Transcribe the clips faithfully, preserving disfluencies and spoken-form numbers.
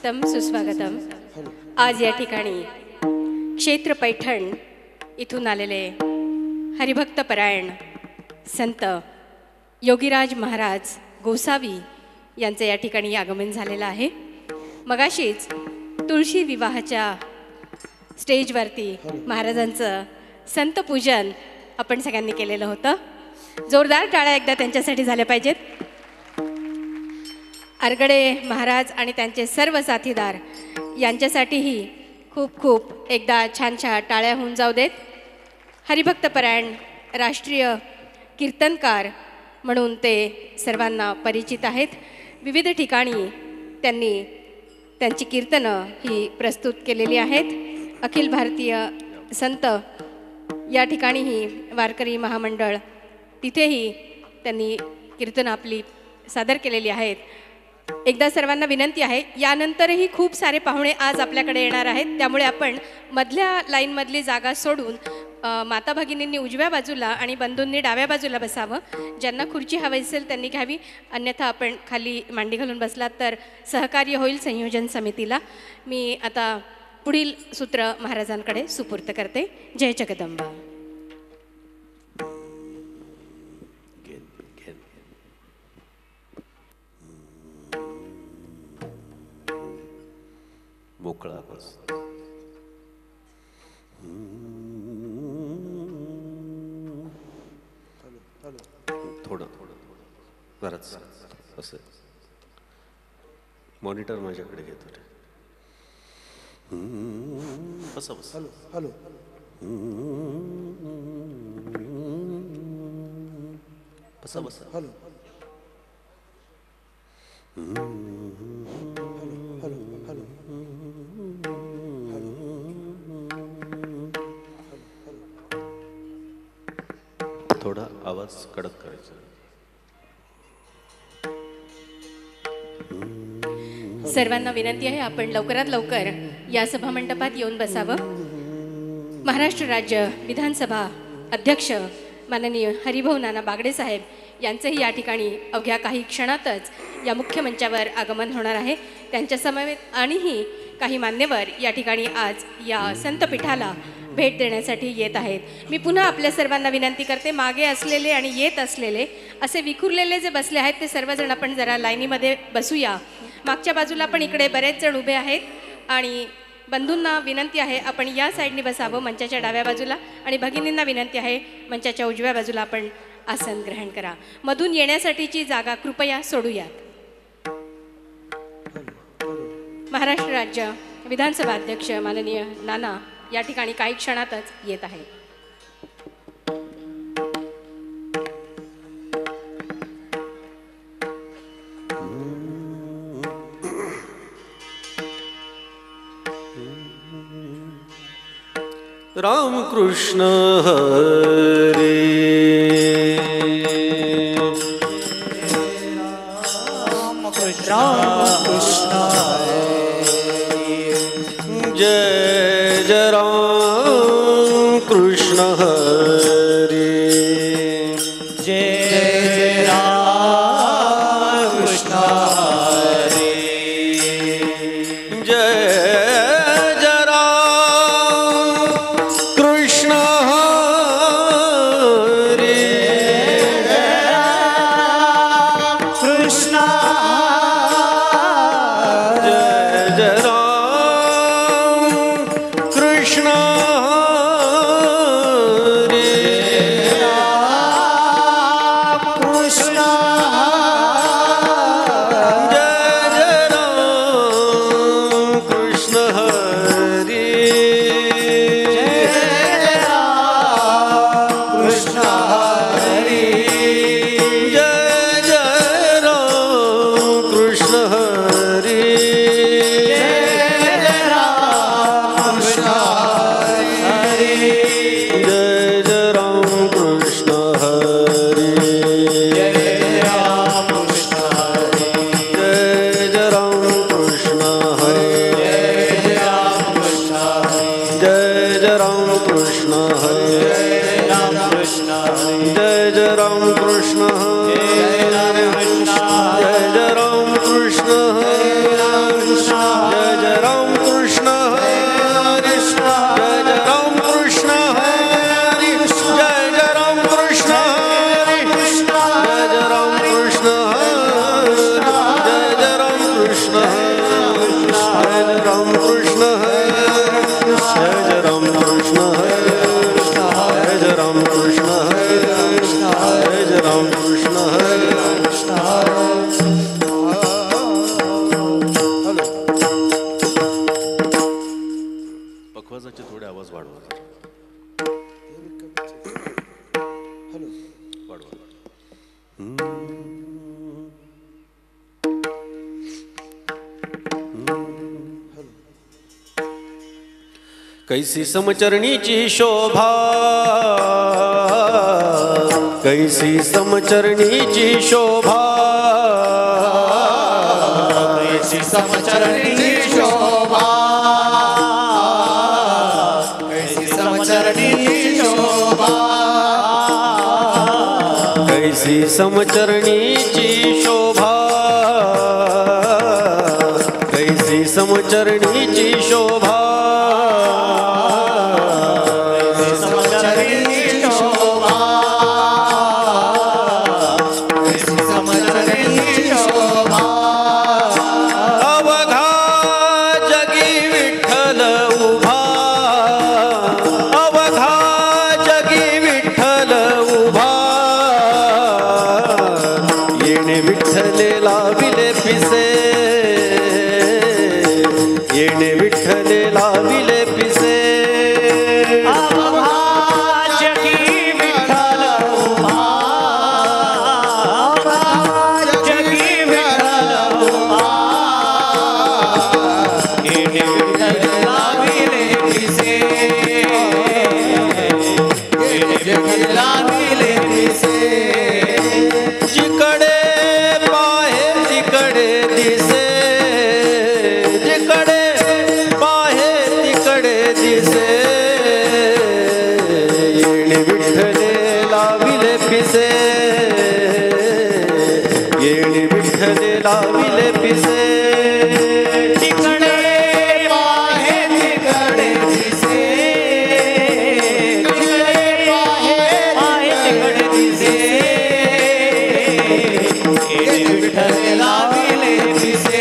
स्वागतम सुस्वागतम। आज या ठिकाणी क्षेत्र पैठण इथून आलेले हरिभक्त परायण संत योगीराज महाराज गोसावी यांचे या ठिकाणी आगमन झालेलं आहे। मगाशीच तुळशी विवाहाच्या स्टेजवरती महाराजांचं संत पूजन आपण सगळ्यांनी केलेलं होतं। जोरदार टाळ्या एकदा त्यांच्यासाठी झाल्या पाहिजेत। आरगडे महाराज आणि त्यांचे सर्व साथीदार यांच्यासाठीही खूप खूप एकदा छान छान टाळ्या होऊन जाऊ देत। हरिभक्त परायण राष्ट्रीय कीर्तनकार म्हणून ते सर्वांना परिचित आहेत। विविध ठिकाणी त्यांनी त्यांची कीर्तनं ही प्रस्तुत केलेली आहेत। अखिल भारतीय संत या ठिकाणीही वारकरी महामंडळ तिथेही त्यांनी कीर्तन आपली सादर केलेली आहेत। एकदा सर्वांना विनंती आहे, यानंतरही खूप सारे पाहुणे आज आपल्याकडे येणार आहेत, त्यामुळे आपण मधल्या लाईनमधली जागा सोडून माता भगिनींनी उजव्या बाजूला आणि बंधूंनी डाव्या बाजूला बसावं। ज्यांना खुर्ची हवी असेल त्यांनी घ्यावी, अन्यथा आपण खाली मांडी घालून बसलात तर सहकार्य होईल संयोजन समितीला। मी आता पुढील सूत्र महाराजांकडे सुपूर्त करते। जय जगदंबा। मोकळा बस। थोडं थोडं बरंच असं मॉनिटर माझ्याकडे घेतो रे। बसा बस। हॅलो हॅलो बसा बसा। हॅलो हॅलो हॅलो थोडा आवाज कडक करायचा। सर्वांना विनंती आहे, आपण लवकरात लवकर या सभा मंडपात येऊन बसावं। महाराष्ट्र राज्य विधानसभा अध्यक्ष माननीय हरिभाऊ नाना बागडे साहेब यांचेही या ठिकाणी अवघ्या काही क्षणातच या मुख्य मंचावर आगमन होणार आहे। त्यांच्या समवेत आणिही काही मान्यवर या ठिकाणी आज या संतपीठाला भेट देण्यासाठी येत आहेत। मी पुन्हा आपल्या सर्वांना विनंती करते, मागे असलेले आणि येत असलेले असे विखुरलेले जे बसले आहेत ते सर्वजण आपण जरा लाईनीमध्ये बसूया। मागच्या बाजूला पण इकडे बरेच जण उभे आहेत आणि बंधूंना विनंती आहे आपण या साईडने बसावं मंचाच्या डाव्या बाजूला, आणि भगिनींना विनंती आहे मंचाच्या उजव्या बाजूला आपण आसन ग्रहण करा। मधून येण्यासाठीची जागा कृपया सोडूयात। महाराष्ट्र राज्य विधानसभा अध्यक्ष माननीय नाना या ठिकाणी काही क्षणातच येत आहे। राम कृष्ण हरे राम कृष्ण जय जय राम कृष्ण हरे जय जय राम कृष्ण हरे जय जय राम कृष्ण हरे कृष्ण जय जय राम कृष्ण हरे कृष्ण जय जय राम कृष्ण हरे कृष्ण हरे जय जय राम कैसी समचरणीची शोभा, कैसी समचरणीची शोभा, कैसी समचरणीची शोभा, कैसी समचरणीची शोभा, कैसी समचरणीची शोभा, कैसी समचरणीची शोभा, येणे विठ्ठले लाविले पिसे, अवघा जगी विठ्ठल उभा, अवघा जगी विठ्ठल उभा, येणे विठ्ठल लाविले पिसे, येणे विठ्ठल लाविले पिसे, जिकडे पाहे तिकडे दिसे, जिकडे पाहे तिकडे दिसे, येणे विठ्ठले लाविले पिसे, येणे विठ्ठले लाविले पिसे, तिकडे पाहे तिकडे दिसे, तिकडे पाहे तिकडे दिसे, येणे विठ्ठल लाविले पिसे,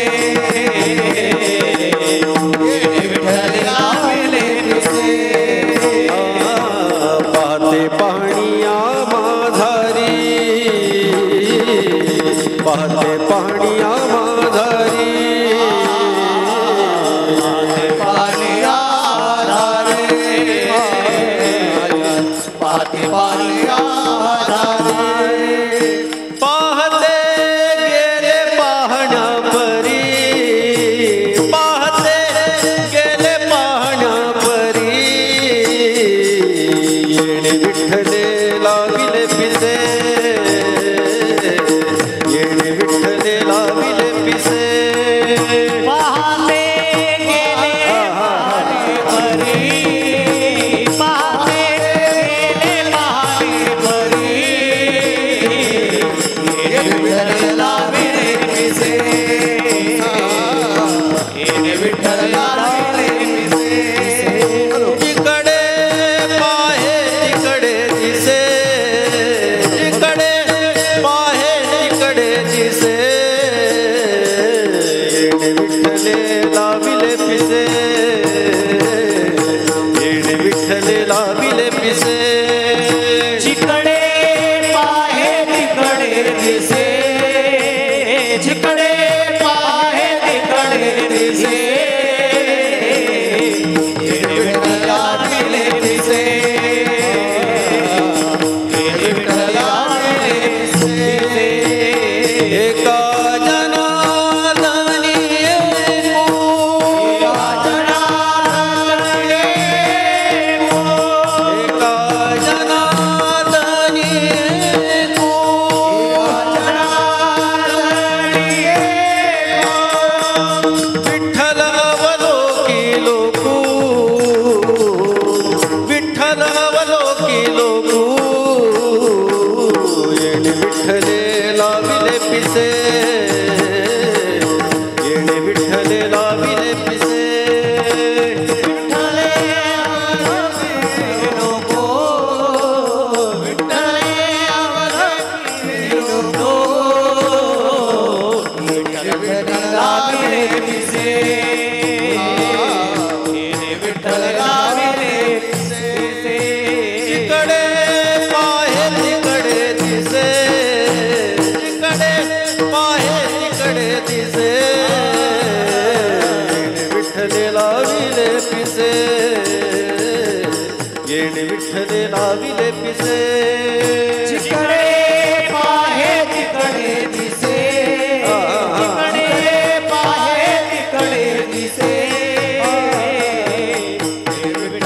येणे विठ्ठल लाविले पिसे, पाहते पाहणिया माझारी, पाहते पाहणिया माझारी, पालिया धारे, पाते पालिया धारे, पाहते गेले पाहण्या परी, पाहते गेले पाहण्या परी, येणे विठ्ठले लाविले पिसे, येणे विठ्ठले लाविले पिसे, पाहते गेले पाहणे परी, पाहते गेले पाहणे परी, येणे विठ्ठल लाविले पिसे, येणे विठ्ठल लाविले पिसे, जिकडे पाहे तिकडे दिसे, जिकडे पाहे तिकडे दिसे, येणे विठ्ठले लाविले पिसे, येणे विठ्ठले लाविले पिसे, जिकडे पाहे तिकडे दिसे, जिकडे पाहे तिकडे दिसे, येणे विठ्ठल लाविले पिसे, येणे विठ्ठल लाविले पिसे, एका जनार्दनी एको, एका जनार्दनी एको, एका जनार्दनी एको, जनार्दनी एको, विठ्ठल अवलोकी लोकू, विठ्ठल अवलोकी लोकू, येणे विठ्ठले लाविले पिसे, येणे विठ्ठले लाविले पिसे, विठ्ठले अवलंबी नको, विठ्ठले अवलंबी नको, येणे विठ्ठल लाविले पिसे, येणे विठ्ठल लाविले पिसे, जिकडे पाहे तिकडे दिसे, जिकडे पाहे तिकडे दिसे, येणे विठ्ठले लाविले पिसे, येणे विठ्ठले लाविले पिसे, जिकडे पाहे तिकडे दिसे, जिकडे पाहे तिकडे दिसे,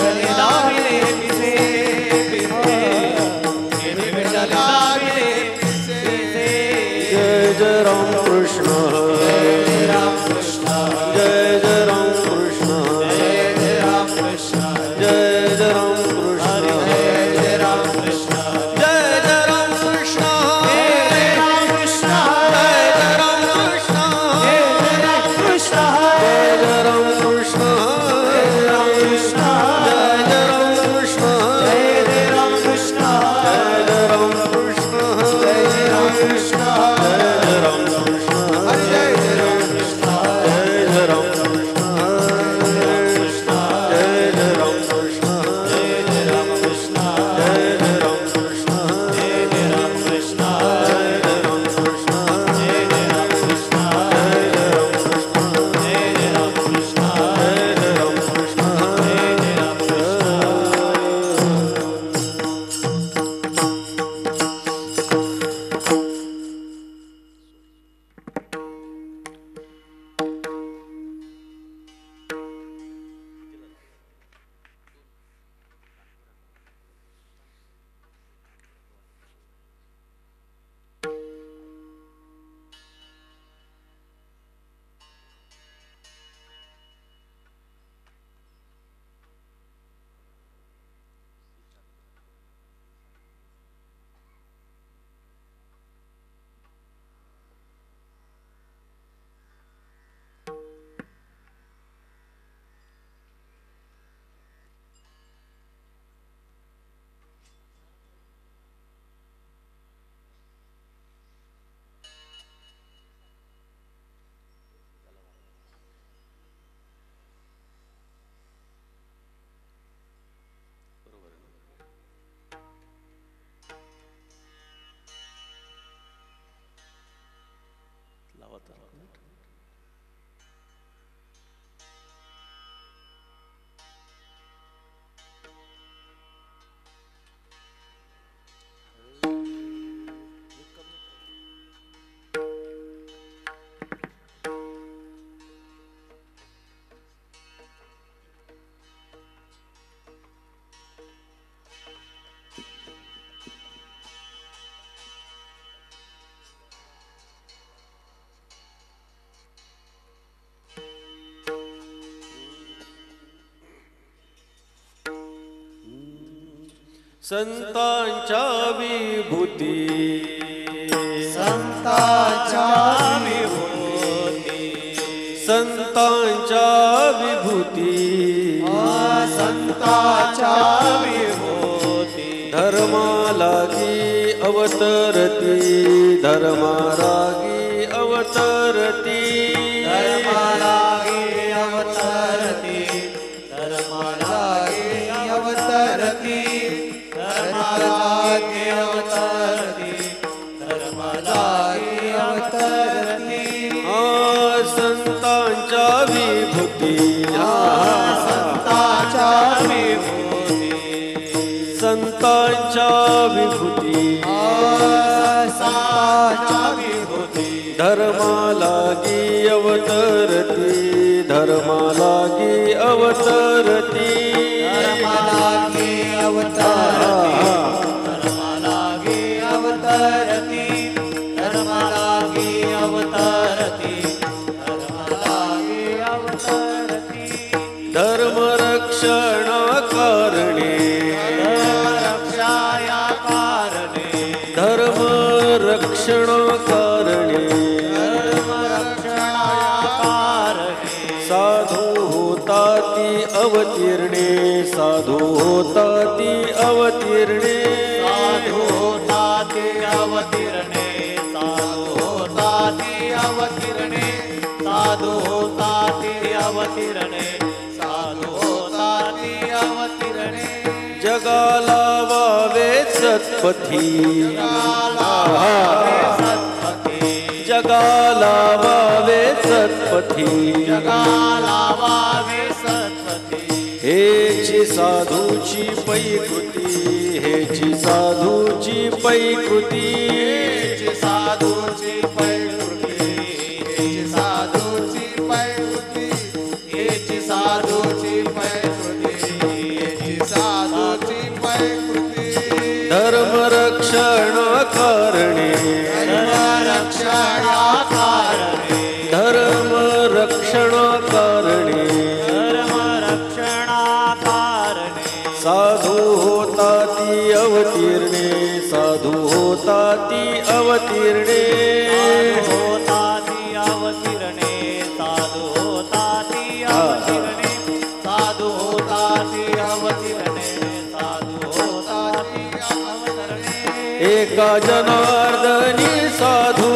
संतांच्या विभूती संतांच्या विभूती संतांच्या विभूती संतांच्या विभूती धर्मालागी अवतरती धर्मालागी अवतरती धर्मालागी अवतरती धर्मालागी अवतरती धर्मालागी अवतरती धर्मालागी अवतरती हा संतांच्या विभूती संतांच्या विभूती संतांच्या विभूती संतांच्या विभूती धर्मालागी अवतरती धर्मालागी अवतरती धर्मालागी अवतरती धर्मालागी अवतरती धर्मालागी अवतरती धर्मालागी अवतरती धर्मरक्षणा कारणे रक्षाया कारणे धर्मरक्षणा कारणे धर्मरक्षणाया कारणे साधू होताती अवतीर्णे साधू होताती अवतीर्णे साधू होताती अवतीर्णे साधू होताती अवतीर्णे साधू होताती अवतीर्णे साधू होताती अवतीर्णे जगाला वावे सत्पथी सत्पथी जगाला वावे सत्पथी जगाला वावे सत्पथी हेची साधूची पैकृती हेची साधूची पैकृती हेची साधूची पैकृती हेची साधूची पैकृती हेची साधूची पैकृती हेची साधूची पैकृती धर्मरक्षण कारणे धर्मरक्षणा कारणे धर्मरक्षण कारणे धर्मरक्षणा कारणे साधू होताती अवतीर्णे साधू होताती अवतीर्णे होताती अवतीर्णे साधू होताती अवतीर्णे साधू होताती अवतीर्णे साधू होताती अवतीर्णे एका जनार्दनी साधू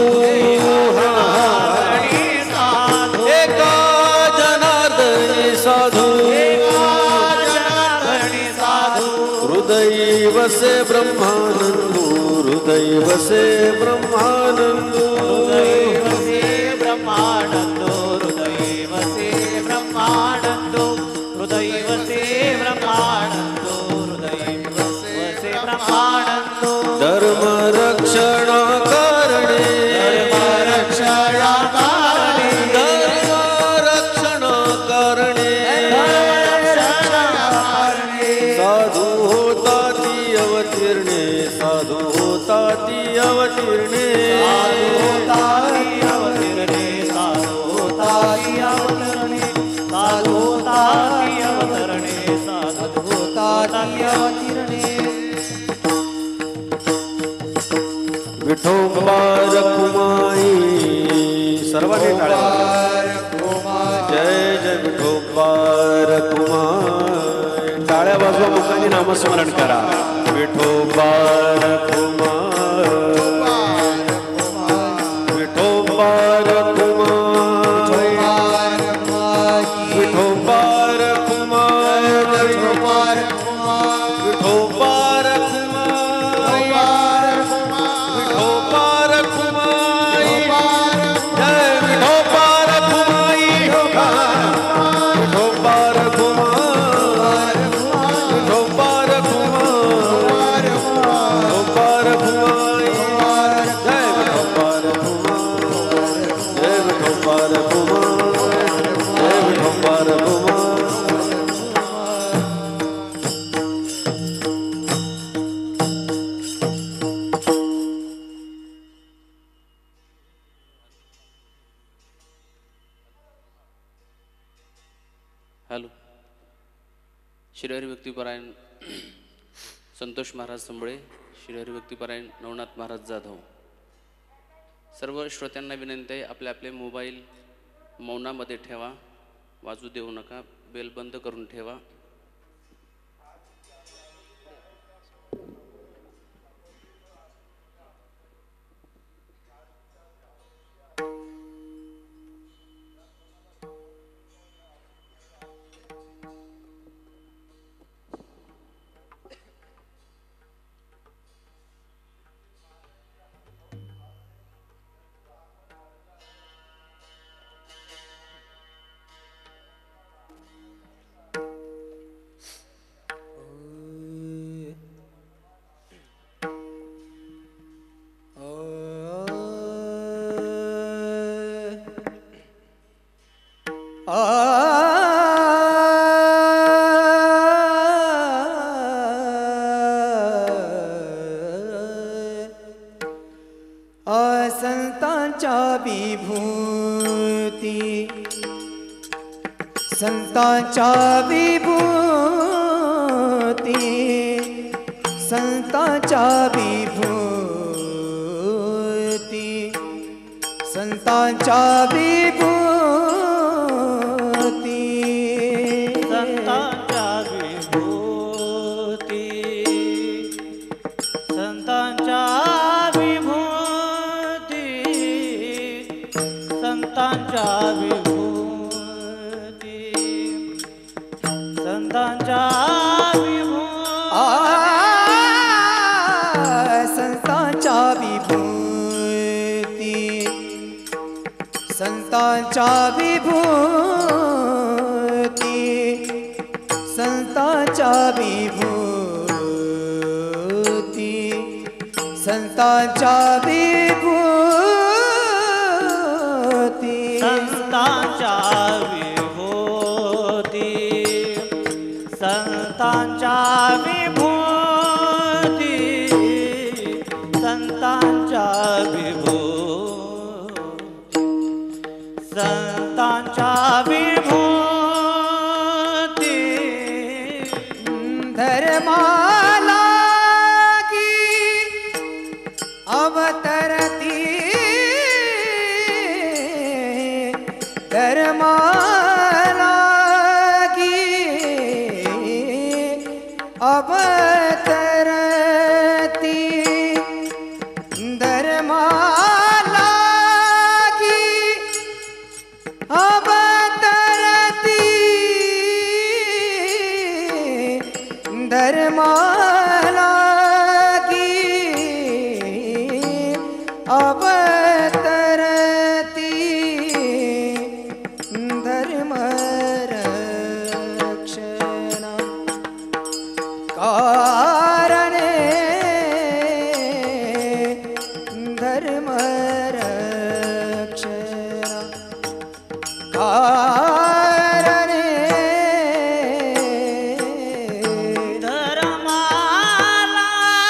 साधू एका जनार्दनी साधू जनार्दनी साधू हृदयी वसे ब्रह्मानंदो हृदयी वसे ब्रह्मानंदो हृदयवसे ब्रह्मानंदो हृदयवसे ब्रह्मानंदो हृदयवसे ब्रह्मानंदो हृदयवसे ब्रह्मानंदो धर्मरक्षण कारणे धर्मरक्षणा कारणे धर्मरक्षण कारणे धर्मरक्षणा कारणे साधू होताती अवतीर्णे साधू होताती अवतीर्णे साधू होताती अवतीर्णे साधू होताती अवतीर्णे साधू होताती अवतीर्णे साधू होताती अवतीर्णे विठोबा रखुमाई सर्वांनी टाळ्या जय जय विठोबा रखुमाई टाळ्या वाजवा मुखाने नामस्मरण करा विठोबा रखुमाई विठोबा रखुमाई विठोबा रखुमाई विठोबा रखुमाई विठोबा रखुमाई जय विठो विठोबार कुमार जय विठोबार कुमार हॅलो. श्री हरिभक्तीपरायण संतोष महाराज संबळे, श्री हरिभक्तीपरायण नवनाथ महाराज जाधव. सर्व श्रोत्यांना विनंती आहे, आपले आपले मोबाईल मौनामध्ये ठेवा, वाजू देऊ नका, बेल बंद करून ठेवा. संतांच्या विभूती संतांच्या विभूती संतांच्या विभूती संतांच्या विभूती संतांच्या विभूती संतांच्या विभूती संतांच्या विभूती संतांच्या संतांच्या विभूती संतांच्या विभूती संतांच्या विभूती संतांच्या विभूती संतांच्या विभूती संतांच्या विभूती संतांच्या विभूती संतांच्या विभूती धर्माला की अवतरती धर्माला की अवतरती धर्माला की अवतरती धर्माला की अवतरती धर्मरक्षणा कारणे धर्मरक्षणा कारणे धर्माला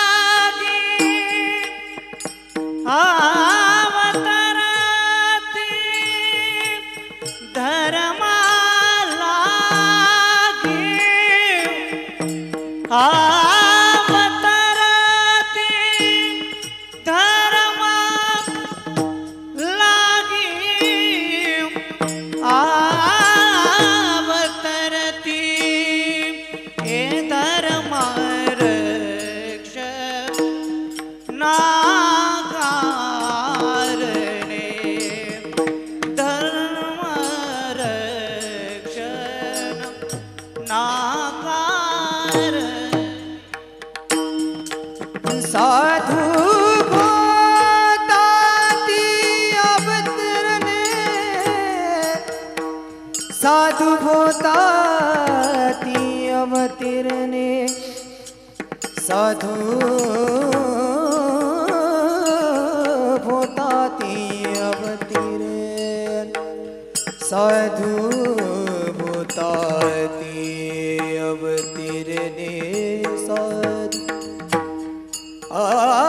अवतरती धर्माला अवतरती धर्मा लागी अवतरती हे धर्म रक्ष नाकारणे धर्म रक्षण नाकार साधू भोताती अवतरणे साधू भोताती अवतरणे साधू भोताती अवतरणे साधु भूताती अवतीर्णे साधु आ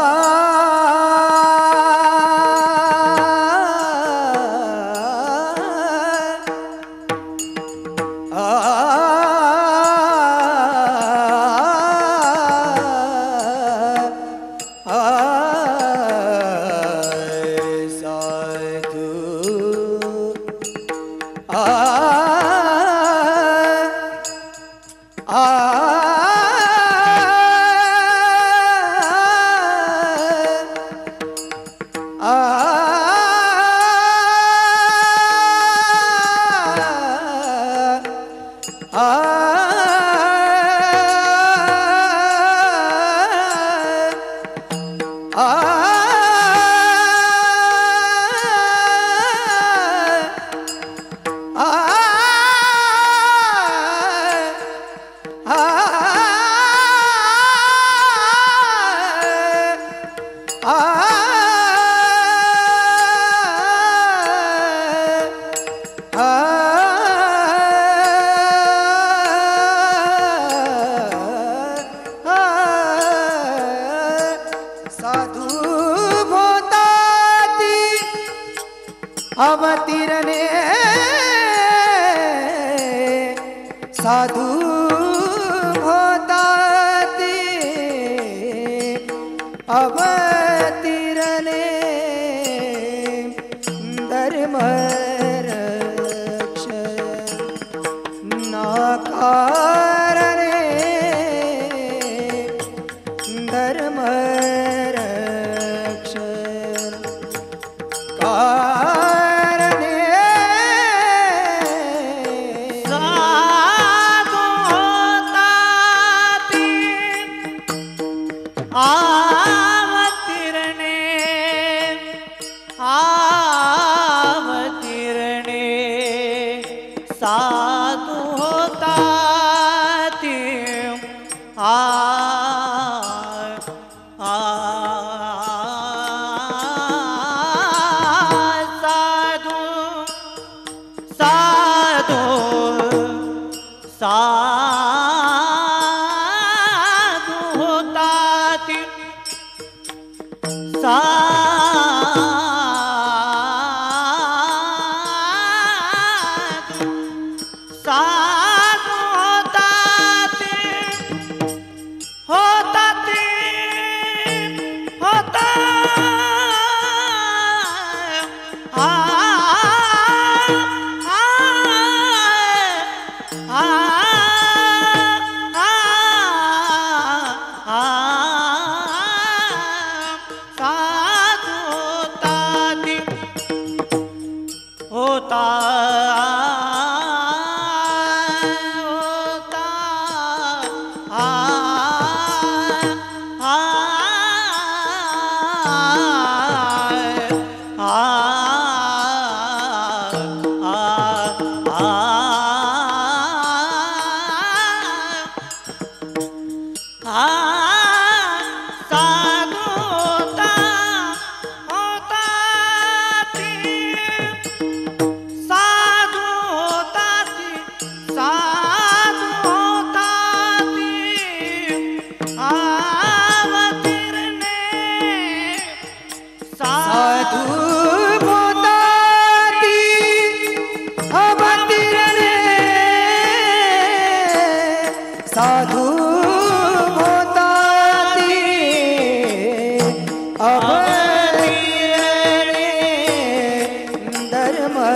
अवतीर्णे साधु भूताती अवतीर्णे धर्म रक्ष नाकारणे धर्म रक्ष आवतीर्णे आवतीर्णे साधु होताती आ आ साधु साधु साधु होताती साधु साधु होताती होताती होता आ आ आ आ साधु होताती होता होता आ आ साधु होता होताती साधु होताती साधु होताती आवतीर्णे साधु भूताती अवतीर्णे साधु भूताती अवतीर्णे धर्म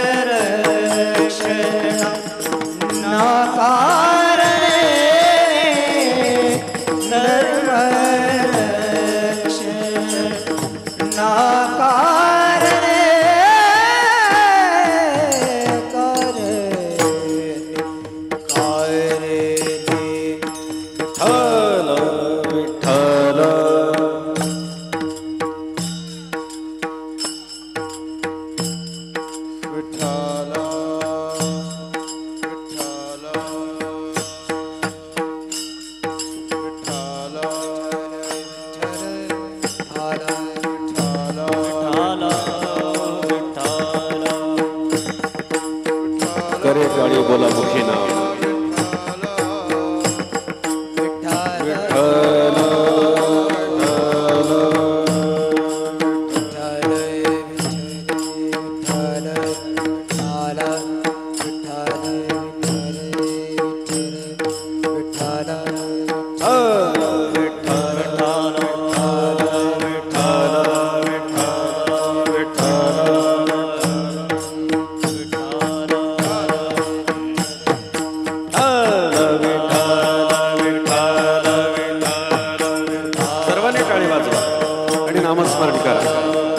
रक्षण नाकारणे धर्म रक्षण नाकारणे करणे करणे विठ्ठल विठ्ठल विठ्ठल विठ्ठल करे काळी बोला मुखी नाव नामस्मरण करा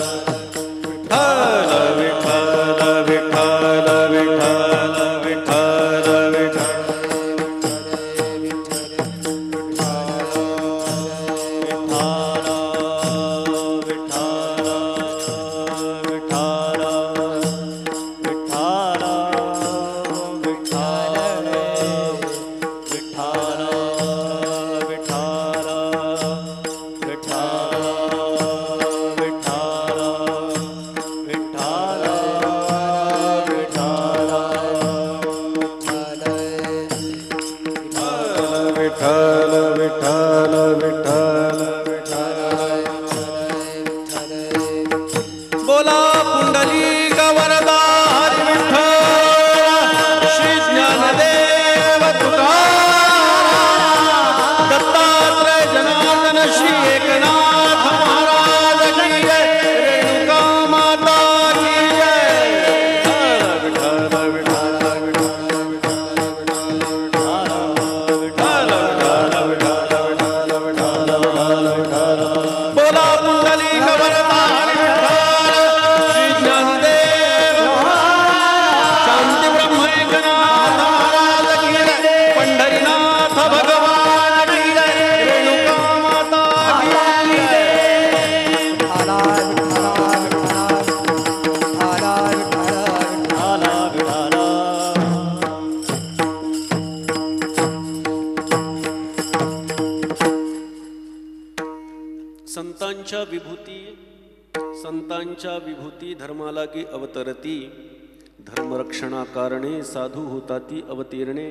संतांच्या विभूती संतांच्या विभूती धर्माला की अवतरती धर्मरक्षणा कारणे साधू होताती अवतीर्णे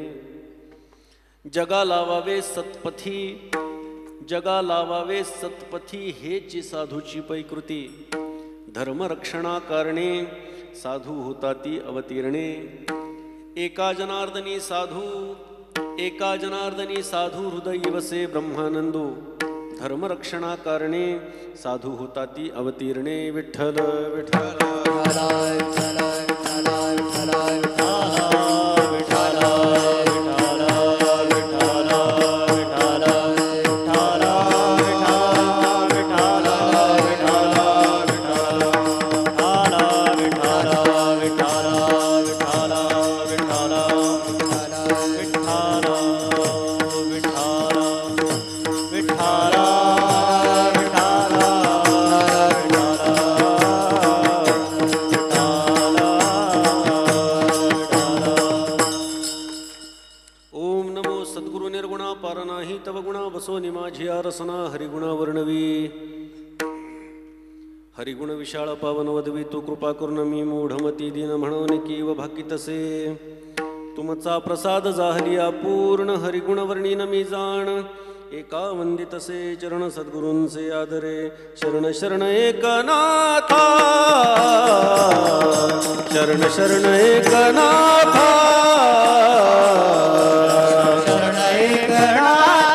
जगा लावावे सत्पथी जगा लावावे सत्पथी हेची साधूची पैकृती धर्मरक्षणा कारणे साधू होताती अवतीर्णे एका जनार्दनी साधू एका जनार्दनी साधू हृदयी वसे ब्रह्मानंदो धर्मरक्षणा कारणे साधू होताती अवतीर्णे विठ्ठल विठ्ठल रसना हरिगुणा वर्णवी हरिगुण विशाळ पावन वदवी तू कृपा करून मी मूढमती दिन म्हणून कीव भाकितसे तुमचा प्रसाद जाहलिया पूर्ण हरिगुण वर्णीन मी जाण एका वंदितसे चरण सद्गुरूंचे आदरे शरण शरण एकनाथा शरण शरण एकनाथा शरण एकनाथा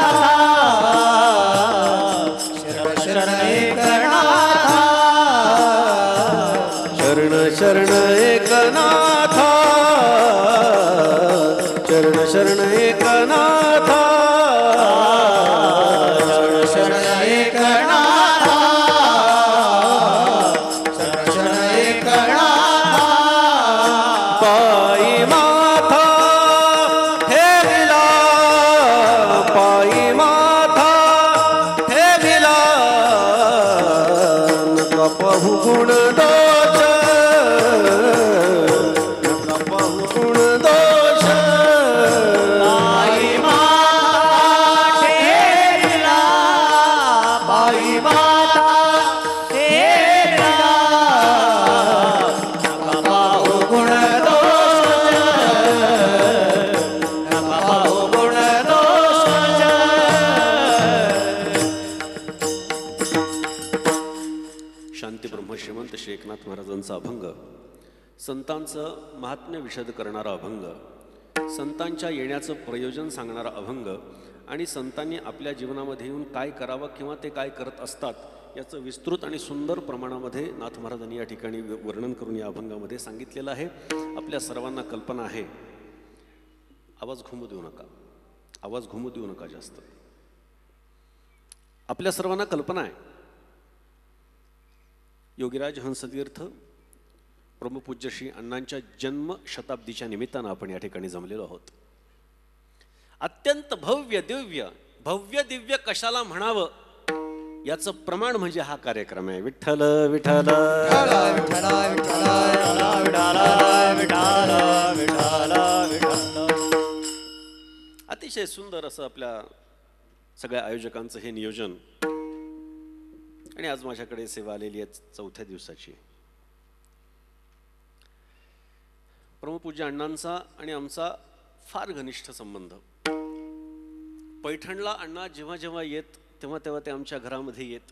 शरण एकनाथा शरण शरण एकनाथा शरण शरण एकनाथा शरण शरण एकनाथा पायी माथा ठेविला पायी माथा ठेविला नका पाहू गुण दोष महाराजांचा अभंग, संतांचं महात्म्य विशद करणारा अभंग, संतांच्या येण्याचं प्रयोजन सांगणारा अभंग आणि संतांनी आपल्या जीवनामध्ये येऊन काय करावं किंवा ते काय करत असतात याचं विस्तृत आणि सुंदर प्रमाणामध्ये नाथ महाराजांनी या ठिकाणी वर्णन करून या अभंगामध्ये सांगितलेलं आहे. आपल्या सर्वांना कल्पना आहे, आवाज घुमू देऊ नका, आवाज घुमू देऊ नका जास्त. आपल्या सर्वांना कल्पना आहे, योगीराज हंसतीर्थ प्रमुपूज्य श्री अण्णांच्या जन्म शताब्दीच्या निमित्तानं आपण या ठिकाणी जमलेलो आहोत. अत्यंत भव्य दिव्य, भव्य दिव्य कशाला म्हणावं याचं प्रमाण म्हणजे हा कार्यक्रम आहे. विठ्ठल विठ्ठल अतिशय सुंदर असं आपल्या सगळ्या आयोजकांचं हे नियोजन. आणि आज माझ्याकडे सेवा आलेली आहे चौथ्या दिवसाची. प्रमुपूज्य अण्णांचा आणि आमचा फार घनिष्ठ संबंध. पैठणला अण्णा जेव्हा जेव्हा येत तेव्हा तेव्हा ते आमच्या घरामध्ये येत.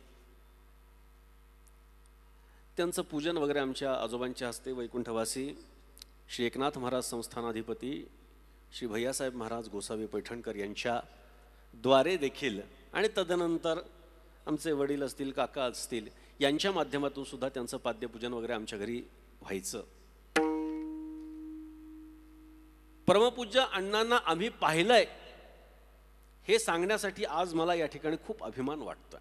त्यांचं पूजन वगैरे आमच्या आजोबांच्या हस्ते वैकुंठवासी श्री एकनाथ महाराज संस्थानाधिपती श्री भैयासाहेब महाराज गोसावी पैठणकर यांच्या द्वारे देखील आणि तदनंतर आमचे वडील असतील, काका असतील, यांच्या माध्यमातून सुद्धा त्यांचं पाद्यपूजन वगैरे आमच्या घरी व्हायचं. परमपूज्य अण्णांना आम्ही पाहिलंय हे सांगण्यासाठी आज मला या ठिकाणी खूप अभिमान वाटतोय.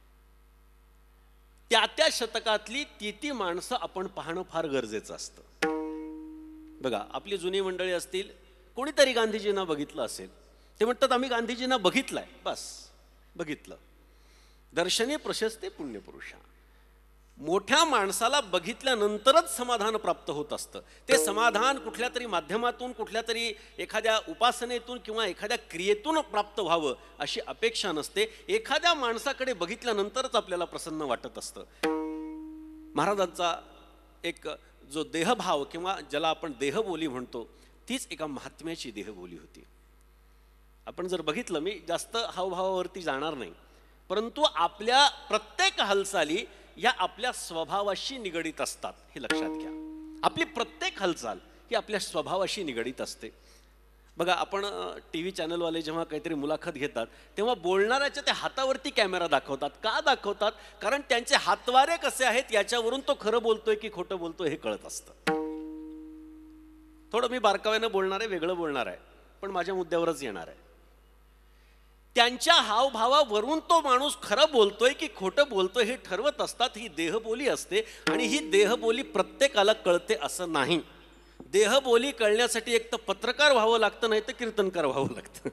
त्या त्या शतकातली ती ती माणसं आपण पाहणं फार गरजेचं असतं. बघा, आपली जुनी मंडळी असतील, कोणीतरी गांधीजींना बघितलं असेल, ते म्हणतात आम्ही गांधीजींना बघितलंय, बस बघितलं. दर्शने प्रशस्ते पुण्यपुरुषा. मोठ्या माणसाला बघितल्यानंतरच समाधान प्राप्त होत असतं. ते समाधान कुठल्या तरी माध्यमातून, कुठल्या तरी एखाद्या उपासनेतून किंवा एखाद्या क्रियेतून प्राप्त व्हावं अशी अपेक्षा नसते. एखाद्या माणसाकडे बघितल्यानंतरच आपल्याला प्रसन्न वाटत असतं. महाराजांचा एक जो देहभाव किंवा ज्याला आपण देहबोली म्हणतो, तीच एका महात्म्याची देहबोली होती. आपण जर बघितलं, मी जास्त हावभावावरती जाणार नाही, परंतु आपल्या प्रत्येक हालचाली या आपल्या स्वभावाशी निगडीत असतात हे लक्षात घ्या. आपली प्रत्येक हालचाल ही आपल्या स्वभावाशी निगडीत असते. बघा, आपण टी व्ही चॅनलवाले जेव्हा काहीतरी मुलाखत घेतात तेव्हा बोलणाऱ्याच्या त्या हातावरती कॅमेरा दाखवतात. का दाखवतात? कारण त्यांचे हातवारे कसे आहेत याच्यावरून तो खरं बोलतोय की खोटं बोलतोय हे कळत असतं. थोडं मी बारकाव्यानं बोलणार आहे, वेगळं बोलणार आहे, पण माझ्या मुद्द्यावरच येणार आहे. त्यांच्या हावभावावरून तो माणूस खरं बोलतोय की खोटं बोलतोय हे ठरवत असतात. ही देहबोली असते आणि ही देहबोली प्रत्येकाला कळते असं नाही. देहबोली कळण्यासाठी एक तर पत्रकार व्हावं लागतं, नाही तर कीर्तनकार व्हावं लागतं.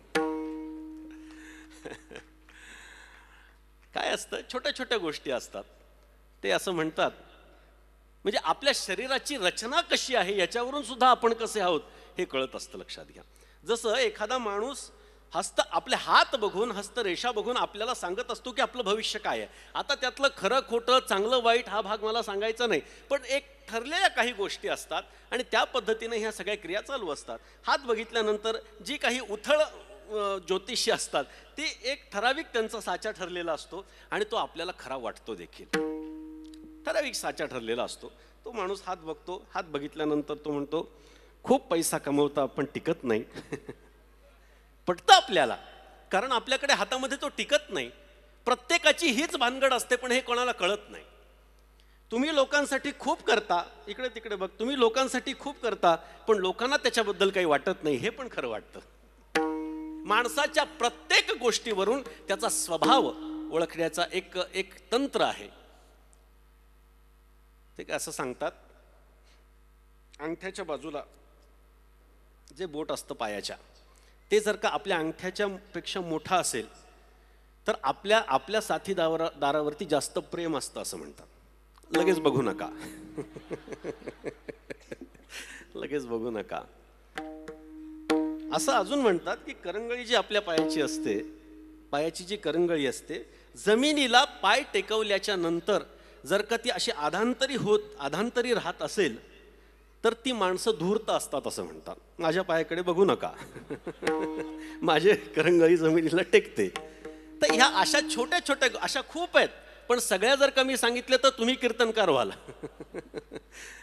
काय असतं, छोट्या छोट्या गोष्टी असतात. ते असं म्हणतात, म्हणजे आपल्या शरीराची रचना कशी आहे याच्यावरून सुद्धा आपण कसे आहोत हे कळत असतं. लक्षात घ्या. जसं एखादा माणूस हस्त आपले हात बघून, हस्तरेषा बघून आपल्याला सांगत असतो की आपलं भविष्य काय आहे. आता त्यातलं खरं खोटं, चांगलं वाईट हा भाग मला सांगायचा नाही, पण एक ठरलेल्या काही गोष्टी असतात आणि त्या पद्धतीने ह्या सगळ्या क्रिया चालू असतात. हात बघितल्यानंतर जी काही उथळ ज्योतिषी असतात ती एक ठराविक त्यांचा साचा ठरलेला असतो आणि तो आपल्याला खरा वाटतो देखील. ठराविक साचा ठरलेला असतो. तो माणूस हात बघतो, हात बघितल्यानंतर तो म्हणतो खूप पैसा कमवता पण टिकत नाही. पटतं आपल्याला, कारण आपल्याकडे हातामध्ये तो टिकत नाही. प्रत्येकाची हीच भानगड असते, पण हे कोणाला कळत नाही. तुम्ही लोकांसाठी खूप करता, इकडे तिकडे बघ, तुम्ही लोकांसाठी खूप करता, पण लोकांना त्याच्याबद्दल काही वाटत नाही, हे पण खरं वाटतं. माणसाच्या प्रत्येक गोष्टीवरून त्याचा स्वभाव ओळखण्याचा एक एक तंत्र आहे. ते काय असं सांगतात, अंगठ्याच्या बाजूला जे बोट असतं पायाच्या, ते जर का आपल्या अंगठ्याच्या पेक्षा मोठा असेल तर आपल्या आपल्या साथीदारा दारावरती जास्त प्रेम असतं असं म्हणतात. लगेच बघू नका. लगेच बघू नका. असं अजून म्हणतात की करंगळी जी आपल्या पायाची असते, पायाची जी करंगळी असते, जमिनीला पाय टेकवल्याच्या नंतर जर का ती अशी आधांतरी होत आधांतरी राहत असेल तर ती माणसं धूर्त असतात असं म्हणतात. माझ्या पायाकडे बघू नका. माझे करंगळी जमिनीला टेकते. तर ह्या अशा छोट्या छोट्या अशा खूप आहेत, पण सगळ्या जर का मी सांगितल्या तर तुम्ही कीर्तनकार व्हाल.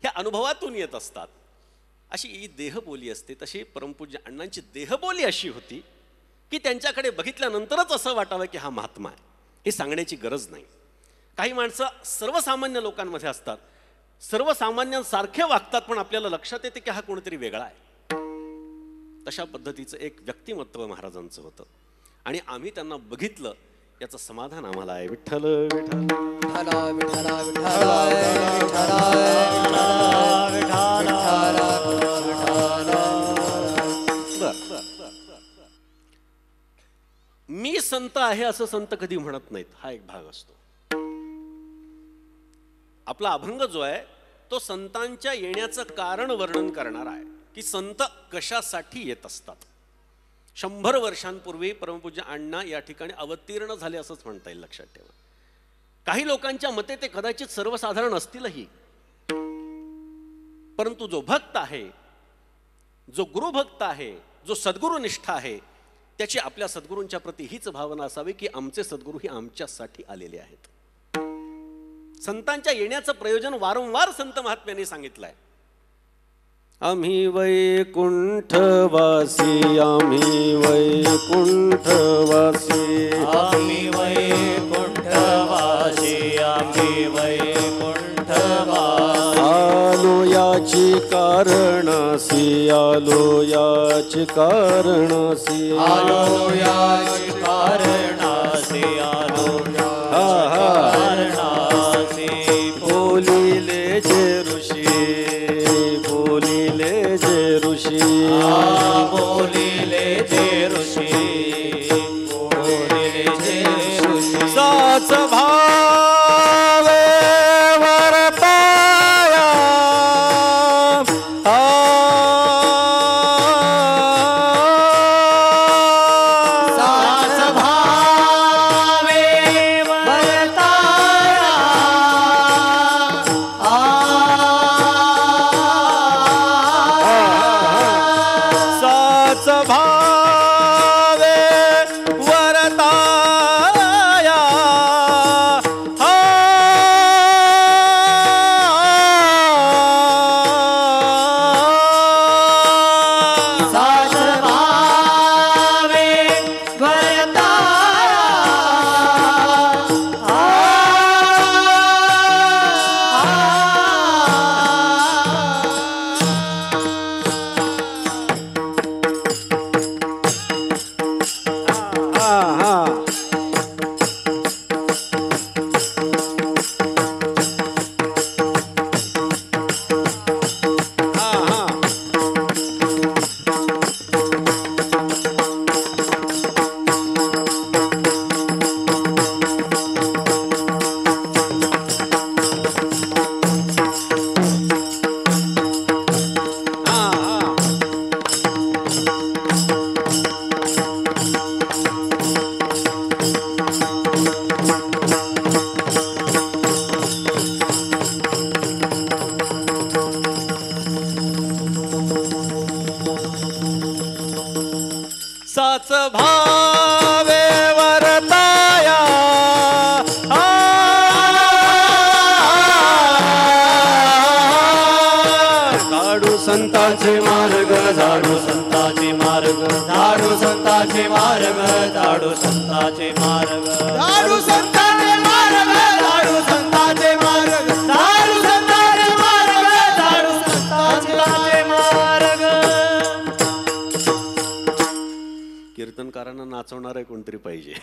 ह्या अनुभवातून येत असतात. अशी ही देहबोली असते. तशी परमपूज्य अण्णांची देहबोली अशी होती की त्यांच्याकडे बघितल्यानंतरच असं वाटावं की हा महात्मा आहे. हे सांगण्याची गरज नाही. काही माणसं सर्वसामान्य लोकांमध्ये असतात, सर्वसामान्यांसारखे वागतात, पण आपल्याला लक्षात येते की हा कोणीतरी वेगळा आहे. तशा पद्धतीचं एक व्यक्तिमत्व महाराजांचं होतं आणि आम्ही त्यांना बघितलं याचं समाधान आम्हाला आहे. विठ्ठल विठ्ठल विठ्ठला विठ्ठला विठ्ठला मी संत आहे असं संत कधी म्हणत नाहीत. हा एक भाग असतो. आपला अभंग जो आहे तो संतांच्या येण्याचं कारण वर्णन करणार आहे की संत कशासाठी येत असतात. शंभर वर्षांपूर्वी परमपूज्य अण्णा या ठिकाणी अवतीर्ण झाले असंच म्हणता येईल. लक्षात ठेवा. काही लोकांच्या मते ते कदाचित सर्वसाधारण असतीलही, परंतु जो भक्त आहे, जो गुरुभक्त आहे, जो सद्गुरुनिष्ठ आहे, त्याची आपल्या सद्गुरूंच्या प्रती हीच भावना असावी की आमचे सद्गुरू ही आमच्यासाठी आलेले आहेत. संतांच्या येण्याचं प्रयोजन वारंवार संत महात्म्यांनी सांगितलंय. आम्ही वैकुंठवासी, आम्ही वैकुंठवासी, आम्ही वैकुंठवासी, आम्ही वैकुंठवासी. आलो याची कारणासी, आलो याची कारणासी, आलो याची कारणासी, आलो कारणासी. बोलिले जे ऋषी, बोलिले जे ऋषी, बोलिले जे ऋषी, बोलिले जे ऋषी. साच भावे वरताया, साच भावे वरताया, साच भावे वरताया, साच भावे वरताया. साच भावे वरताया, झाडू संतांचे मार्ग, झाडू संताचे मार्ग, झाडू संताचे मार्ग, झाडू संताचे मार्ग, झाडू संताचे मार्ग, झाडू संताचे मार्ग, झाडू संताचे मार्ग, झाडू संताचे मार्ग. कीर्तनकारांना नाचवणार आहे कोणतरी पाहिजे.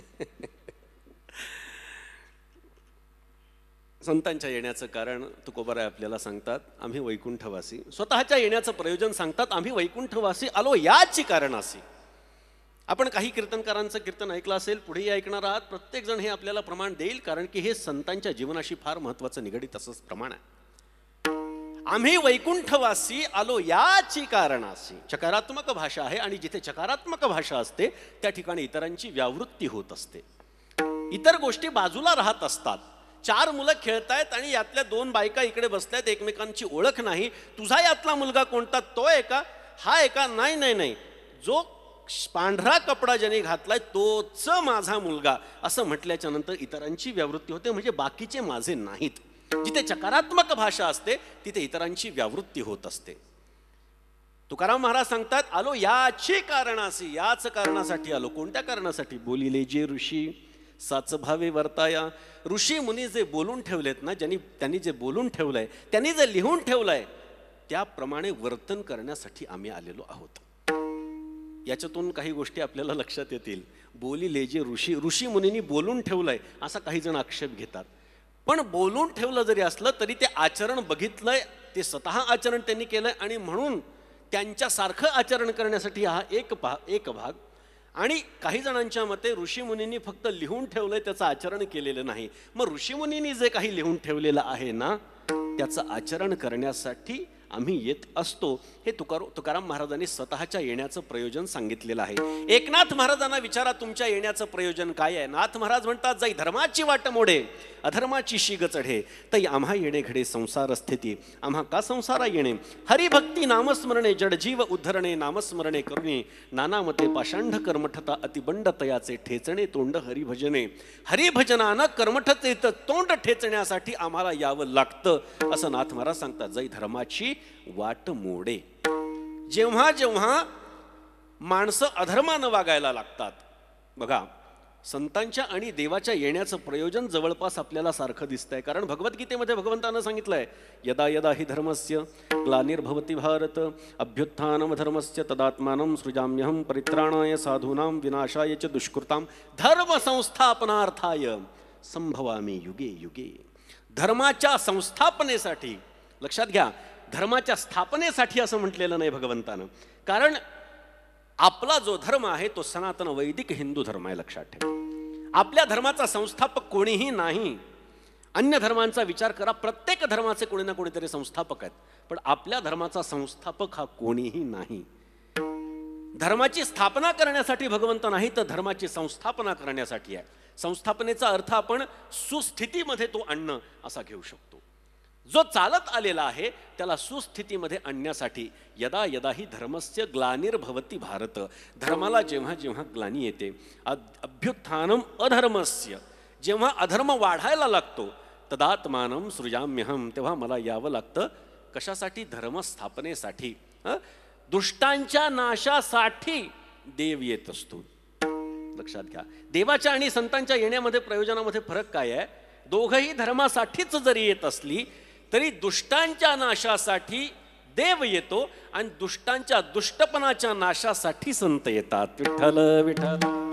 संतांच्या येण्याचं कारण तुकोबाराय आपल्याला सांगतात. आम्ही वैकुंठवासी. स्वतःच्या येण्याचं प्रयोजन सांगतात. आम्ही वैकुंठवासी आलो याची कारणासी. आपण काही कीर्तनकारांचं कीर्तन ऐकलं असेल, पुढेही ऐकणार आहात. प्रत्येक जण हे आपल्याला प्रमाण देईल, कारण की हे संतांच्या जीवनाशी फार महत्वाचं निगडीत असंच प्रमाण आहे. आम्ही वैकुंठवासी आलो याची कारणासी. चकारात्मक भाषा आहे आणि जिथे चकारात्मक भाषा असते त्या ठिकाणी इतरांची व्यावृत्ती होत असते. इतर गोष्टी बाजूला राहत असतात. चार मुलं खेळतायत आणि यातल्या दोन बायका इकडे बसल्यात, एकमेकांची ओळख नाही. तुझा यातला मुलगा कोणता? तो आहे का? हा आहे का? नाही नाही नाही, जो पांढरा कपडा ज्याने घातलाय तोच माझा मुलगा असं म्हटल्याच्या नंतर इतरांची व्यावृत्ती होते, म्हणजे बाकीचे माझे नाहीत. जिथे चकारात्मक भाषा असते तिथे इतरांची व्यावृत्ती होत असते. तुकाराम महाराज सांगतात, आलो याची कारणासी, याच कारणासाठी आलो. कोणत्या कारणासाठी? बोलिले जे ऋषी साच भावे वर्ताया. ऋषी मुनी जे बोलून ठेवलेत ना, ज्यांनी त्यांनी जे बोलून ठेवलंय, त्यांनी जे लिहून ठेवलंय, त्याप्रमाणे वर्तन करण्यासाठी आम्ही आलेलो आहोत. याच्यातून काही गोष्टी आपल्याला लक्षात येतील. बोलिले जे ऋषी, ऋषी मुनींनी बोलून ठेवलंय असा काही जण आक्षेप घेतात. पण बोलून ठेवलं जरी असलं तरी ते आचरण बघितलंय, ते स्वतः आचरण त्यांनी केलंय आणि म्हणून त्यांच्यासारखं आचरण करण्यासाठी हा एक पा एक भाग. आणि काही जणांच्या मते ऋषीमुनींनी फक्त लिहून ठेवलंय, त्याचं आचरण केलेलं नाही. मग ऋषीमुनींनी जे काही लिहून ठेवलेलं आहे ना, त्याचं आचरण करण्यासाठी आम्ही येत असतो. हे तुकार तुकाराम महाराजांनी स्वतःच्या येण्याचं प्रयोजन सांगितलेलं आहे. एकनाथ महाराजांना विचारा, तुमच्या येण्याचं प्रयोजन काय आहे? नाथ महाराज म्हणतात, जाई धर्माची वाट मोडे अधर्माची शिग चढे, तै आम्हा येणे घडे संसार स्थिती. आम्हा का संसारा येणे? हरिभक्ती नामस्मरणे जडजीव उद्धरणे, नामस्मरणे करुणे नानामते पाषांढ कर्मठता अतिबंड तयाचे ठेचणे तोंड हरिभजने. हरिभजनानं कर्मठचे तोंड ठेचण्यासाठी आम्हाला यावं लागतं असं नाथ महाराज सांगतात. जाई धर्माची वाट मोडे. जेव्हा जेव्हा माणसं अधर्मानं वागायला लागतात, बघा संतांच्या आणि देवाच्या येण्याचं प्रयोजन जवळपास आपल्याला सारखं दिसतंय. कारण भगवद्गीतेमध्ये भगवंतानं सांगितलंय, यदा यदा हि धर्मस्य ग्लानिर्भवति भारत अभ्युत्थानम धर्मस्य तदात्मानं सृजाम्यहं परित्राणाय साधूनां विनाशाय च दुष्कृतां धर्म संस्थापनार्थाय संभवामि युगे युगे. धर्माच्या संस्थापनेसाठी, लक्षात घ्या, धर्माच्या स्थापनेसाठी असं म्हटलेलं नाही भगवंतानं. कारण आपला जो धर्म आहे तो सनातन वैदिक हिंदू धर्म आहे, लक्षात ठेवा. आपल्या धर्माचा संस्थापक कोणीही नाही. अन्य धर्मांचा विचार करा, प्रत्येक धर्माचे कोणी ना कोणीतरी संस्थापक आहेत, पण आपल्या धर्माचा संस्थापक हा कोणीही नाही. धर्माची स्थापना करण्यासाठी भगवंत नाही, तर धर्माची संस्थापना करण्यासाठी आहे. संस्थापनेचा अर्थ आपण सुस्थितीमध्ये तो आणणं असा घेऊ शकतो. जो चालत आलेला आहे त्याला सुस्थितीमध्ये आणण्यासाठी यदा यदा ही धर्मस्य ग्लानिर्भवति भारत, धर्माला जेव्हा जेव्हा ग्लानी येते, अभ्युत्थानम अधर्मस्य, जेव्हा अधर्म वाढायला लागतो, तदात्मानं सृजाम्यहं, तेव्हा मला यावं लागतं. कशासाठी? धर्मस्थापनेसाठी. दुष्टांच्या नाशासाठी देव येत असतो. लक्षात घ्या, देवाच्या आणि संतांच्या येण्यामध्ये प्रयोजनामध्ये फरक काय आहे? दोघंही धर्मासाठीच जरी येत असली तरी दुष्टांच्या नाशासाठी देव येतो आणि दुष्टांच्या दुष्टपणाच्या नाशासाठी संत येतात. विठ्ठल विठ्ठल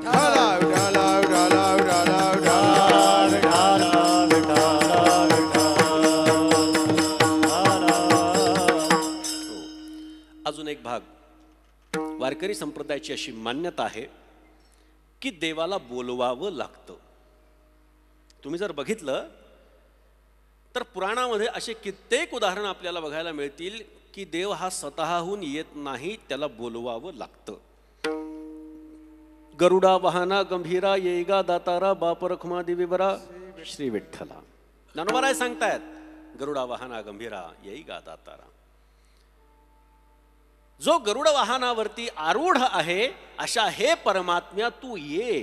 अजून एक भाग, वारकरी संप्रदायाची अशी मान्यता आहे की देवाला बोलवावं लागतं. तुम्ही जर बघितलं तर पुराणामध्ये असे कित्येक उदाहरण आपल्याला बघायला मिळतील की देव हा स्वतःहून येत नाही, त्याला बोलवावं लागतं. गरुडा वाहना गंभीरा येईगा दातारा बाप रखमा दिविबरा श्री विठ्ठला. ज्ञानोबाराय सांगतायत, गरुडा वाहना गंभीरा येईगा दातारा. जो गरुड वाहनावरती आरूढ आहे अशा हे परमात्म्या तू ये.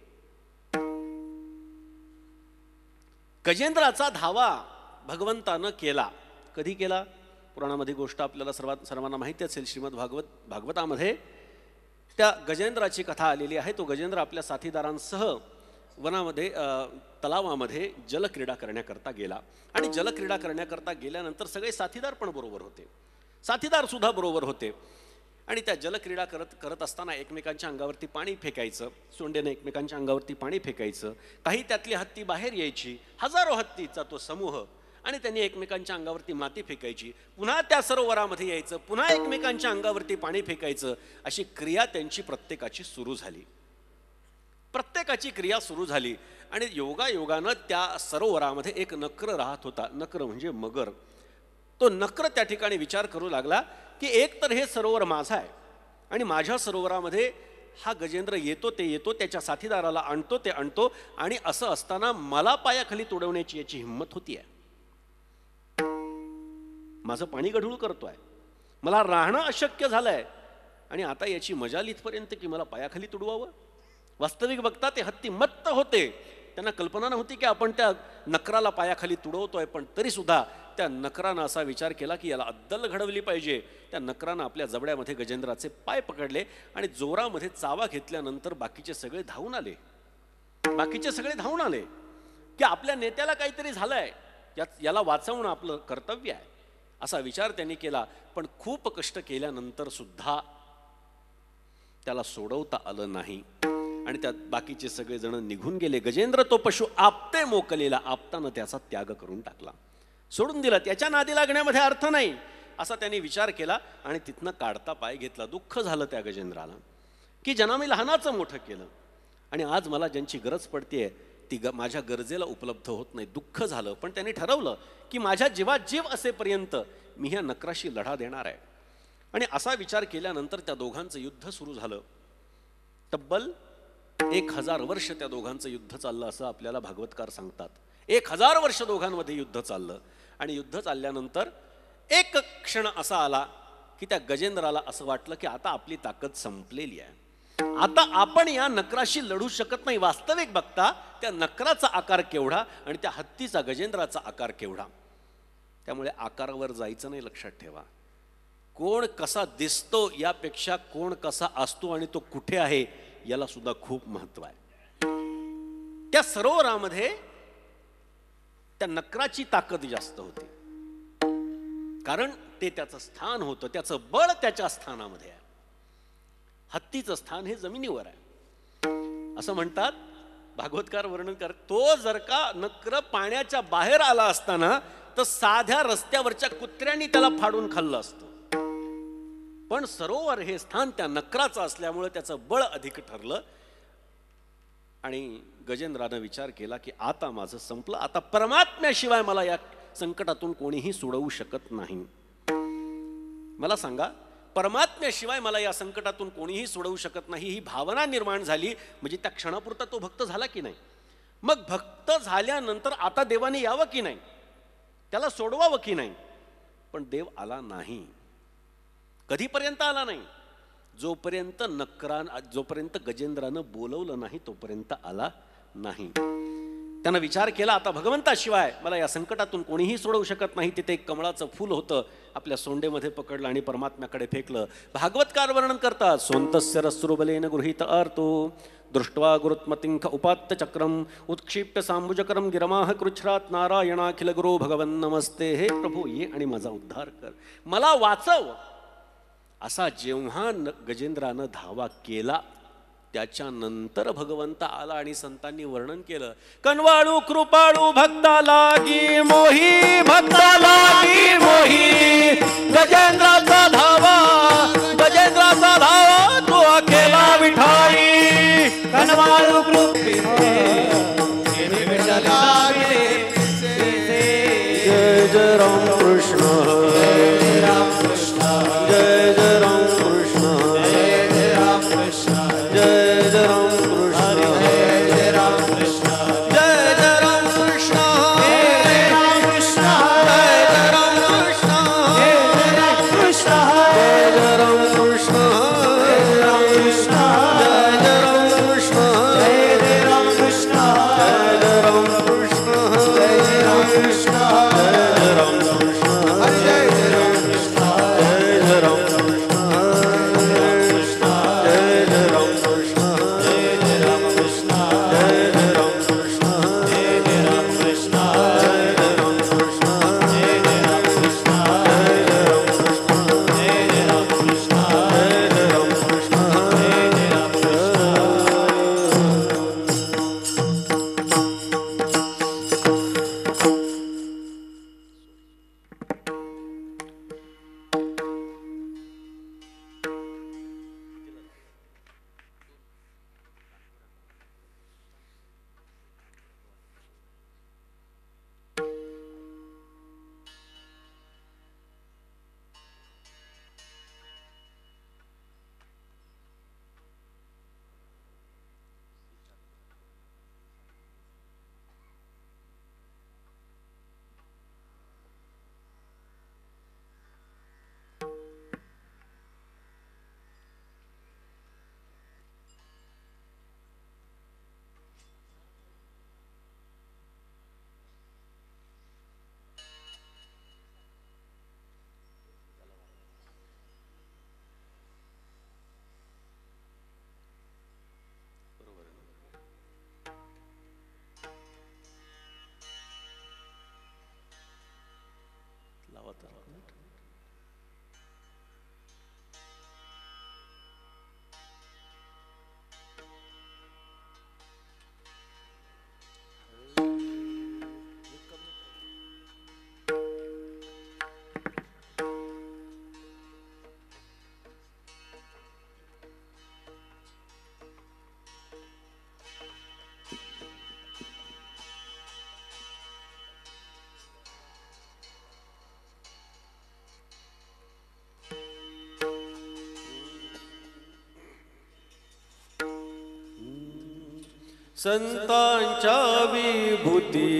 गजेंद्राचा धावा भगवंतानं केला. कधी केला? पुराणामध्ये गोष्ट आपल्याला सर्वात सर्वांना माहिती असेल. श्रीमद भागवत भागवतामध्ये त्या गजेंद्राची कथा आलेली आहे. तो गजेंद्र आपल्या साथीदारांसह वनामध्ये तलावामध्ये जलक्रीडा करण्याकरता गेला आणि जलक्रीडा करण्याकरता गेल्यानंतर सगळे साथीदार पण बरोबर होते, साथीदार सुद्धा बरोबर होते. आणि त्या जलक्रीडा करत करत असताना एकमेकांच्या अंगावरती पाणी फेकायचं, सोंडेने एकमेकांच्या अंगावरती पाणी फेकायचं. काही त्यातली हत्ती बाहेर यायची, हजारो हत्तीचा तो समूह, आणि त्यांनी एकमेकांच्या अंगावरती माती फेकायची. पुन्हा त्या सरोवरामध्ये यायचं, पुन्हा एकमेकांच्या अंगावरती पाणी फेकायचं. अशी क्रिया त्यांची प्रत्येकाची सुरू झाली. प्रत्येकाची क्रिया सुरू झाली आणि योगायोगानं त्या सरोवरामध्ये एक नक्र राहत होता. नक्र म्हणजे मगर. तो नक्र त्या ठिकाणी विचार करू लागला की एक तर हे सरोवर माझं आहे आणि माझ्या सरोवरामध्ये हा गजेंद्र येतो ते येतो, त्याच्या साथीदाराला आणतो ते आणतो, आणि असं असताना मला पायाखाली तुडवण्याची याची हिंमत होती आहे. माझं पाणी गढूळ करतोय, मला राहणं अशक्य झालंय, आणि आता याची मजाल इथपर्यंत की मला पायाखाली तुडवावं. वास्तविक बघता ते हत्ती मत्त होते. त्यांना कल्पना नव्हती की आपण त्या नकराला पायाखाली तुडवतोय, पण तरीसुद्धा त्या नकरानं असा विचार केला की याला अद्दल घडवली पाहिजे. त्या नकरानं आपल्या जबड्यामध्ये गजेंद्राचे पाय पकडले आणि जोरामध्ये चावा घेतल्यानंतर बाकीचे सगळे धावून आले. बाकीचे सगळे धावून आले की आपल्या नेत्याला काहीतरी झालंय, याला वाचवणं आपलं कर्तव्य आहे असा विचार त्यांनी केला. पण खूप कष्ट केल्यानंतर सुद्धा त्याला सोडवता आलं नाही आणि त्यात बाकीचे सगळे जण निघून गेले. गजेंद्र तो पशु आपते मोकलेला, आपतानं त्याचा त्याग करून टाकला, सोडून दिला. त्याच्या नादी लागण्यामध्ये अर्थ नाही असा त्यांनी विचार केला आणि तिथनं काढता पाय घेतला. दुःख झालं त्या गजेंद्राला की ज्यांना मी लहानाचं मोठं केलं आणि आज मला ज्यांची गरज पडतेय ती ग माझ्या गरजेला उपलब्ध होत नाही. दुःख झालं, पण त्यांनी ठरवलं की माझ्या जीवात जीव असेपर्यंत मी ह्या नकराशी लढा देणार आहे. आणि असा विचार केल्यानंतर त्या दोघांचं युद्ध सुरू झालं. तब्बल एक हजार वर्ष त्या दोघांचं युद्ध चाललं असं आपल्याला भागवतकार सांगतात. एक हजार वर्ष दोघांमध्ये युद्ध चाललं आणि युद्ध चालल्यानंतर एक क्षण असा आला की त्या गजेंद्राला असं वाटलं की आता आपली ताकद संपलेली आहे, आता आपण या नकराशी लढू शकत नाही. वास्तविक बघता त्या नकराचा आकार केवढा आणि त्या हत्तीचा गजेंद्राचा आकार केवढा. त्यामुळे आकारावर जायचं नाही, लक्षात ठेवा. कोण कसा दिसतो यापेक्षा कोण कसा असतो आणि तो कुठे आहे याला सुद्धा खूप महत्व आहे. त्या सरोवरामध्ये त्या नकराची ताकद जास्त होती, कारण ते त्याचं स्थान होतं, त्याचं बळ त्याच्या स्थानामध्ये आहे. हत्तीचं स्थान हे जमिनीवर आहे असं म्हणतात भागवतकार वर्णन कर. तो जर का नक्र पाण्याच्या बाहेर आला असताना तर साध्या रस्त्यावरच्या कुत्र्यांनी त्याला फाडून खाल्लं असतं, पण सरोवर हे स्थान त्या नकराचं असल्यामुळे त्याचं बळ अधिक ठरलं. आणि गजेंद्रानं विचार केला की आता माझं संपलं, आता परमात्म्याशिवाय मला या संकटातून कोणीही सोडवू शकत नाही. मला सांगा, परमात्म्याशिवाय मला या संकटातून कोणीही सोडवू शकत नाही ही भावना निर्माण झाली म्हणजे त्या क्षणापुरता तो भक्त झाला की नाही. मग भक्त झाल्यानंतर आता देवाने यावं की नाही, त्याला सोडवावं की नाही. पण देव आला नाही. कधीपर्यंत आला नाही? जोपर्यंत नकरान जोपर्यंत गजेंद्रानं बोलवलं नाही तोपर्यंत आला नाही. त्यानं विचार केला आता भगवंताशिवाय मला या संकटातून कोणीही सोडवू शकत नाही. तिथे एक कमळाचं फूल होतं, आपल्या सोंडेमध्ये पकडलं आणि परमात्म्याकडे फेकलं. भागवतकार वर्णन करतात, सोंतस्य रस्रुबलेन गृहीत अर्तो दृष्ट्वा गुरुत्मतिंख उपात्त चक्रम उत्क्षिप्य सांबुजकरम गिरमाह कृच्छ्रात नारायणाखिल गुरु भगवन् नमस्ते. हे प्रभू ये आणि माझा उद्धार कर, मला वाचव. असा जेव्हा गजेंद्रानं धावा केला त्याच्यानंतर भगवंत आला आणि संतांनी वर्णन केलं, कनवाळू कृपाळू भक्ता लागी मोही, भक्ता लागी मोही. गजेंद्राचा धावा, गजेंद्राचा धावा तो केला विठाई. कनवाळू कृपे जय जय राम कृष्ण, जय राम कृष्ण, जय जय राम कृष्ण, जय जय राम कृष्ण, जय जय राम कृष्ण, जय जय राम कृष्ण, जय जय राम कृष्ण, जय जय राम कृष्ण, जय जय राम कृष्ण, जय जय राम कृष्ण, जय संतांच्या विभूती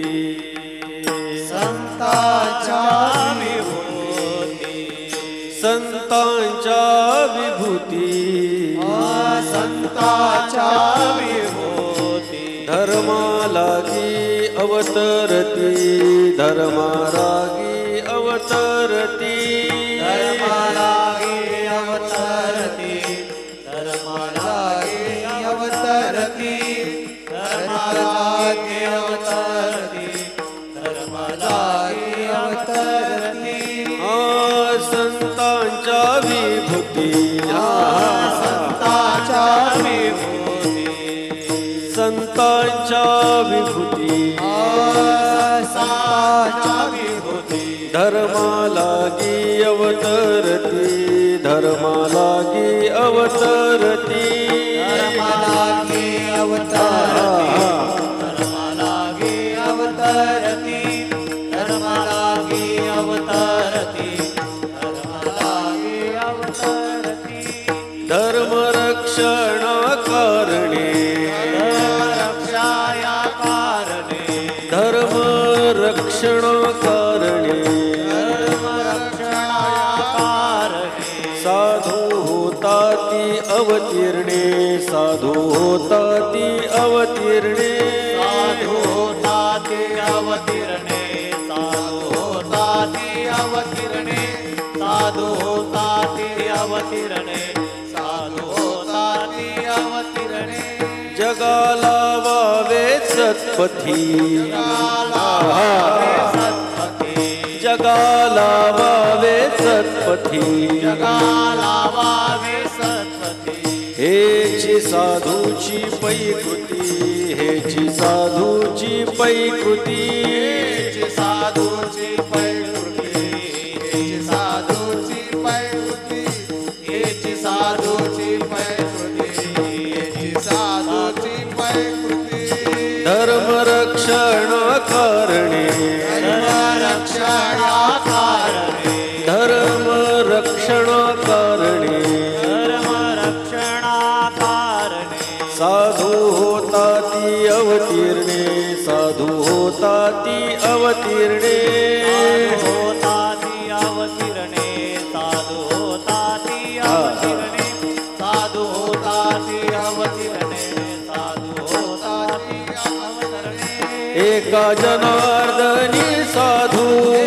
संतांच्या विभूती संतांच्या विभूती संतांच्या विभूती धर्मालागी अवतरती धर्मालागी अवतरती धर्मालागी अवतरती धर्मालागी अवतरती धर्मालागी अवतरती धर्मालागी अवतरती आ संतांच्या विभूती संतांच्या विभूती संतांच्या विभूती संतांच्या विभूती धर्मालागी अवतरती धर्मालागी अवतरती धर्मालागी अवतरती धर्मालागी अवतरती धर्मालागी अवतरती धर्मालागी अवतरती धर्मरक्षणा कारणे रक्षाया कारणे धर्मरक्षणा कारणे धर्मरक्षणाया कारणे साधू होताती अवतीर्णे साधू होताती अवतीर्णे साधू होताती अवतीर्णे साधू होताती अवतीर्णे साधू होताती अवतीर्णे साधू होताती अवतीर्णे जगाला वावे सत्पथी सत्पती जगाला वावे सत्पथी जगाला वावे सत्पती हेची साधूची पैकृती हेची साधूची पैकृती हेची साधूची पैकृती हेची साधूची पैकृती हेची साधूची पैकृती हेची साधूची पैकृती धर्मरक्षण कारणे धर्मरक्षणा कारणे धर्मरक्षण कारणे धर्मरक्षणा कारणे साधू होताती अवतीर्णे साधू होताती अवतीर्णे होताती अवतीर्णे साधू होताती अवतीर्णे साधू होताती अवतीर्णे साधू होताती अवतीर्णे एका जनार्दनी साधू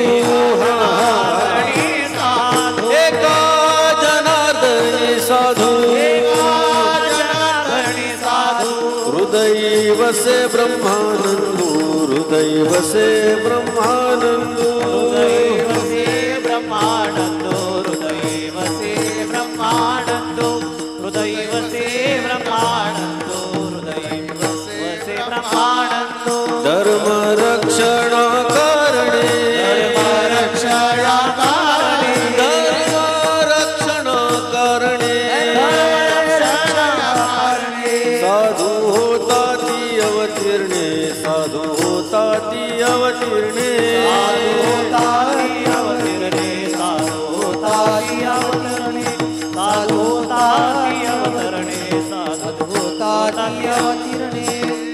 साधू एका जनार्दनी साधू जनार्दनी साधू हृदयी वसे ब्रह्मानंदो हृदयी वसे ब्रह्मानंदो हृदयवसे ब्रह्मानंदो हृदयवसे ब्रह्मानंदो हृदयवसे ब्रह्मानंदो हृदयवसे ब्रह्मानंदो धर्मरक्षण कारणे धर्मरक्षणा कारणे धर्मरक्षण कारणे धर्मरक्षणा कारणे साधू होताती अवतीर्णे साधू होताती अवतीर्णे साधू होताती अवतीर्णे साधू होताती अवतीर्णे साधू होताती अवतीर्णे साधू होताती अवतीर्णे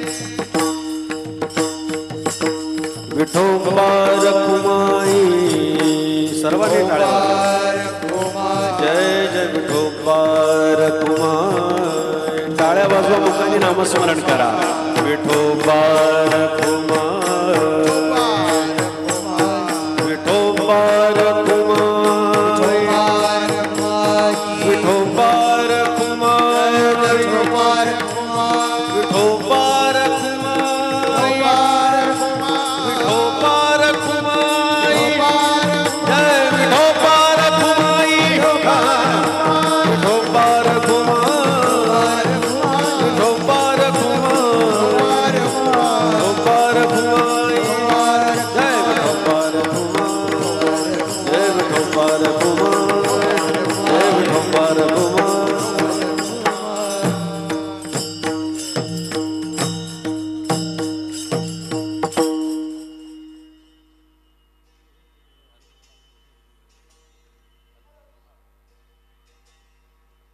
विठोबा रखुमाई सर्वांनी टाळ्या जय जय विठोबा रखुमाई टाळ्या वाजवा मुखाने नामस्मरण करा विठोबा रखुमाई विठोबा रखुमाई विठोबा रखुमाई विठोबा रखुमाई विठोबा रखुमाई जय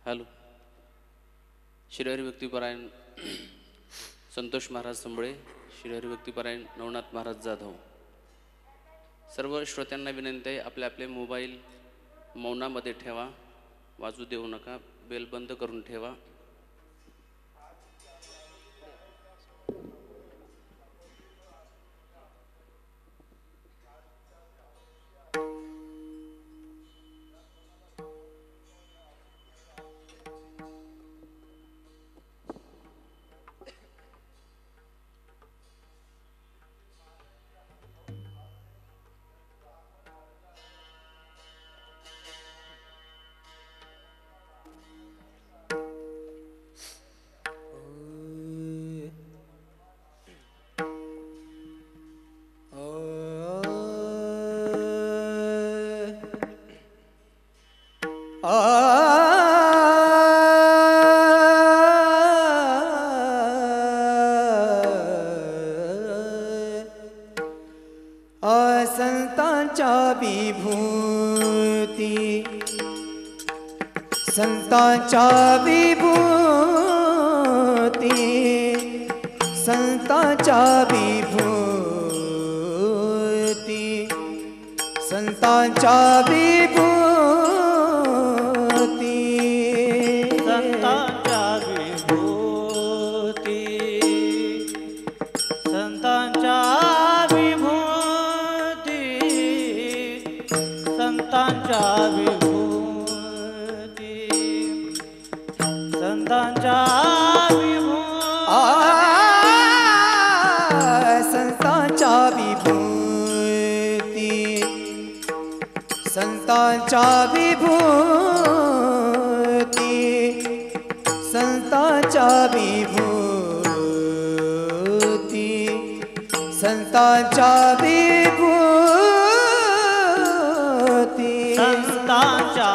हॅलो. श्री हरिभक्तीपरायण संतोष महाराज संबळे, श्री हरिभक्तीपरायण नवनाथ महाराज जाधव. सर्व श्रोत्यांना विनंती आहे, आपले आपले मोबाईल मौनामध्ये ठेवा, वाजू देऊ नका, बेल बंद करून ठेवा. संतांच्या विभूती, संतांच्या विभूती, संतांच्या विभूती, संतांच्या विभूती, संतांच्या विभूती, संतांच्या संतांच्या विभूती, संतांच्या विभूती, संतांच्या विभूती, संतांच्या विभूती, संतांच्या विभूती, संतांच्या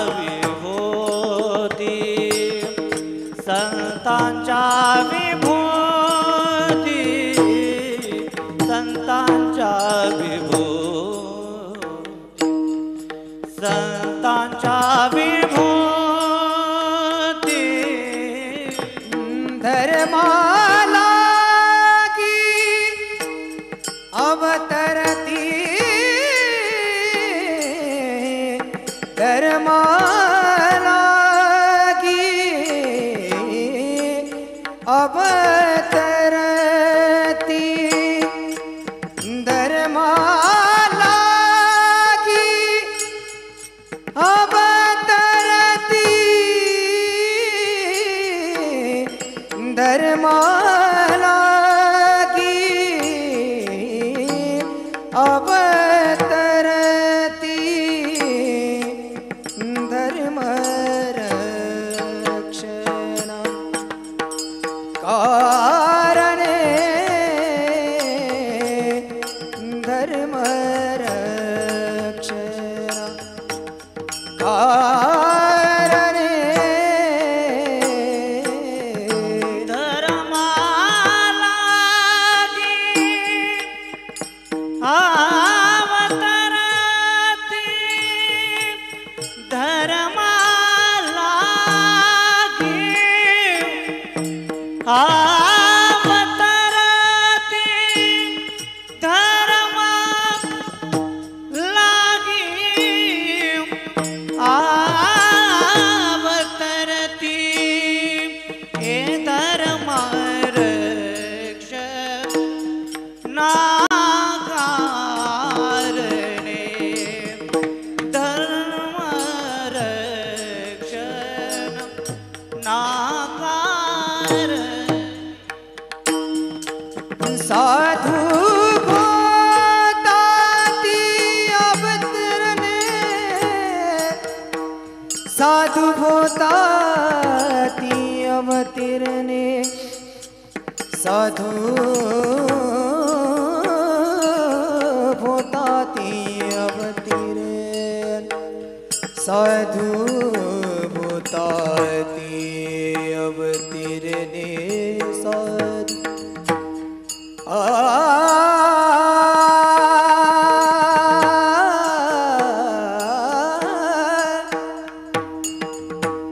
विभूती, संतांच्या विभूती, संतांच्या विभूती, संतांच्या विभूती, धर्माला अवतरती, धर्मालागी अवतरती, धर्मालागी अवतरती, धर्मालागी अवतरती, धर्मरक्षणा कारणे, धर्मरक्षणा कारणे, धर्मालागी अवतरती, धर्मालागी अवतरती, धर्मालागी अवतरती, हे धर्मरक्षणा कारणे, धर्मरक्षणा साधु भूताती अवतरणे, साधु भूताती अवतरणे, साधु भूताती अवतरणे, साधु भूताती अवतरणे, साधु आ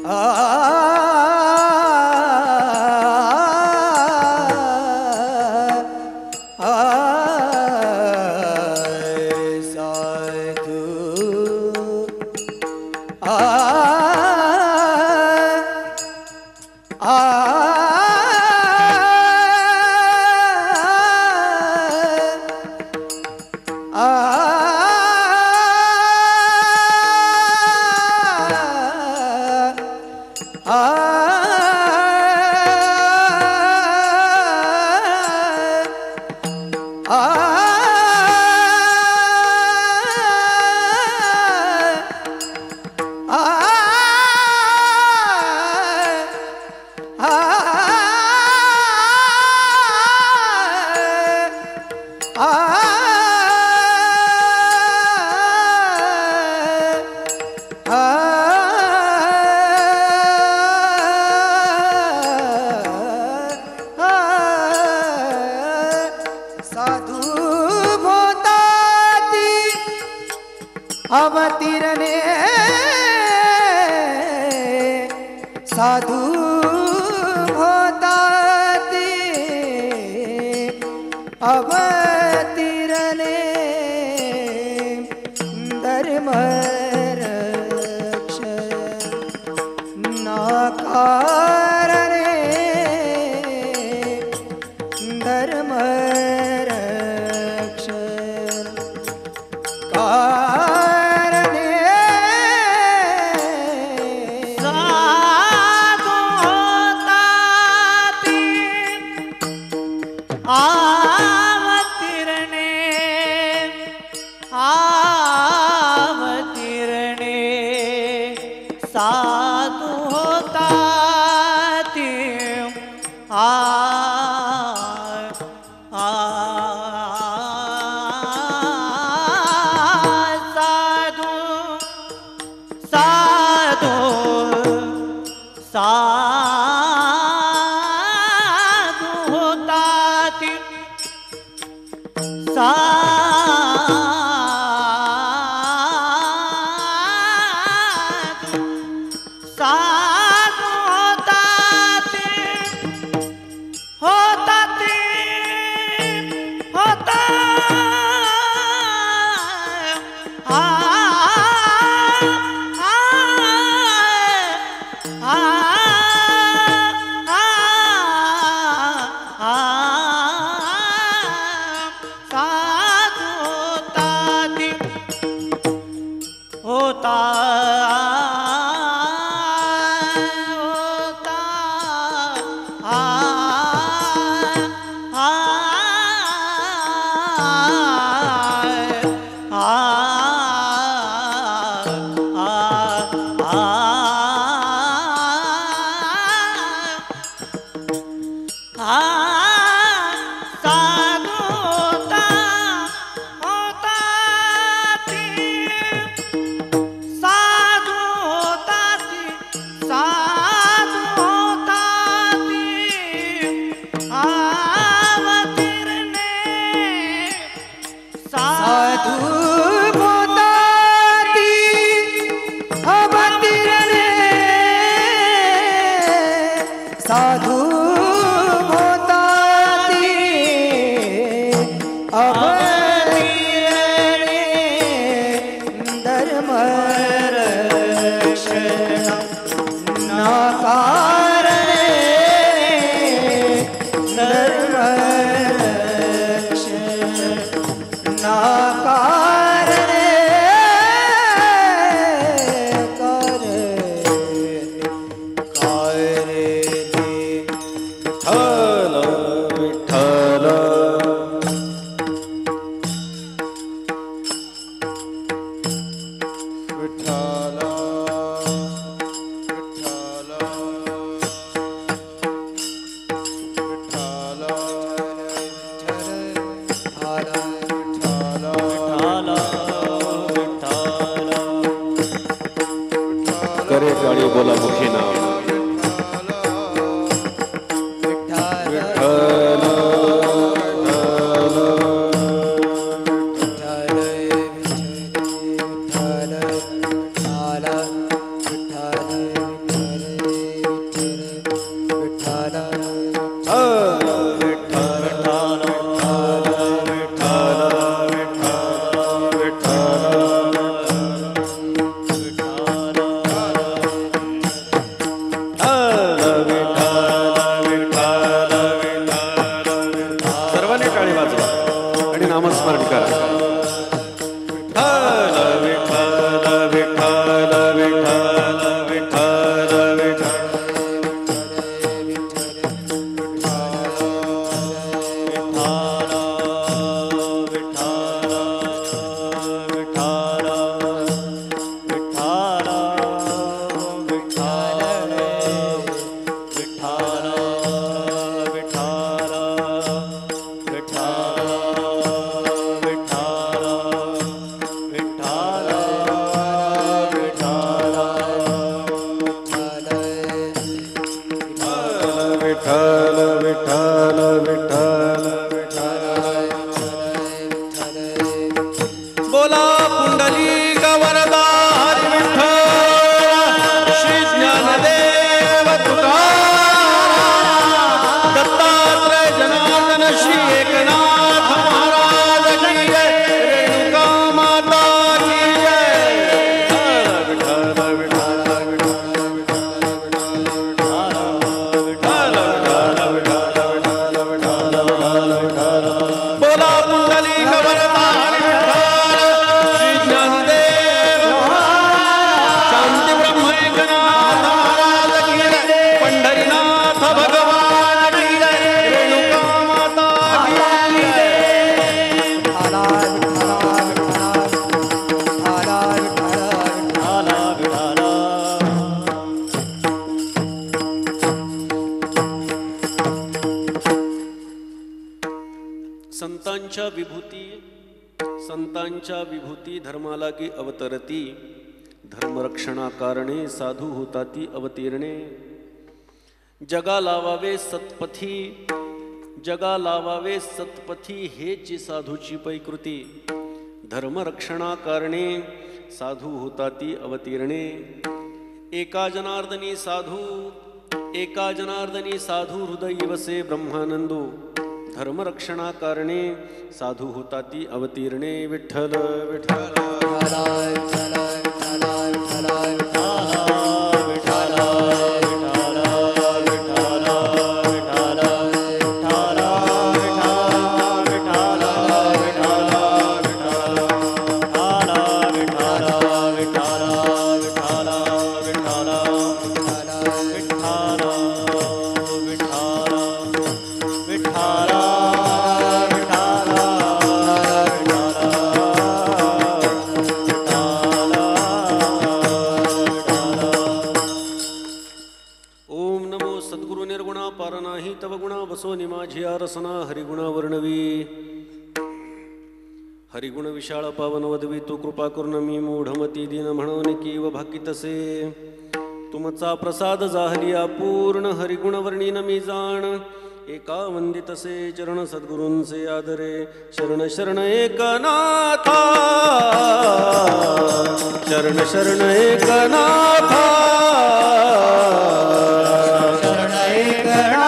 अवतीर्णे साधू होताती अवतीर्णे धर्म रक्ष नाकारणे धर्म रक्ष साधु होताती अवतीर्णे धर्म रक्षण नाकारणे धर्म रक्षण नाकारणे करे गाडी बोला मुखी नाव संतांच्या विभूती संतांच्या विभूती धर्माला की अवतरती, धर्मरक्षणा कारणे साधू होताती अवतीर्णे. जगा लावावे सत्पथी जगा लावावे सत्पथी हेची साधूची पैकृती, धर्मरक्षणा कारणे साधू होताती अवतीर्णे. एका जनार्दनी साधू एका जनार्दनी साधू हृदयी वसे ब्रह्मानंदो, धर्मरक्षणा कारणे साधू होताती अवतीर्णे. विठ्ठल विठ्ठल रसना हरिगुणा वर्णवी. हरिगुण विशाळ पावन वदवी तू कृपा करून मी मूढमती दीन म्हणून कीव भाकितसे. तुमचा प्रसाद जाहलिया पूर्ण हरिगुण वर्णीन मी जाण. एका वंदितसे चरण सद्गुरूंचे आदरे. शरण शरण एकनाथा शरण शरण एकनाथा शरण एकनाथा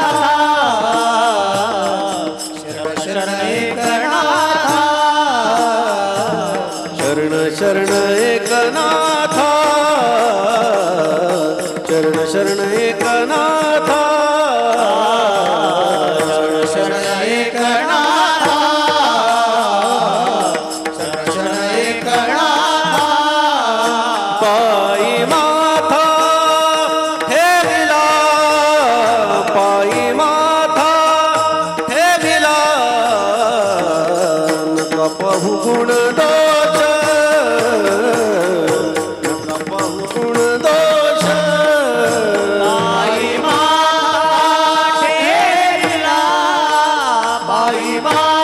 शरण एकनाथा शरण शरण एकनाथा शरण शरण एकनाथा शरण शरण एकनाथा. पायी माथा ठेविला पायी माथा ठेविला नका पाहू गुण दोष नका पाहू गुण दोष. पायी माथा ठेविला पायी माथा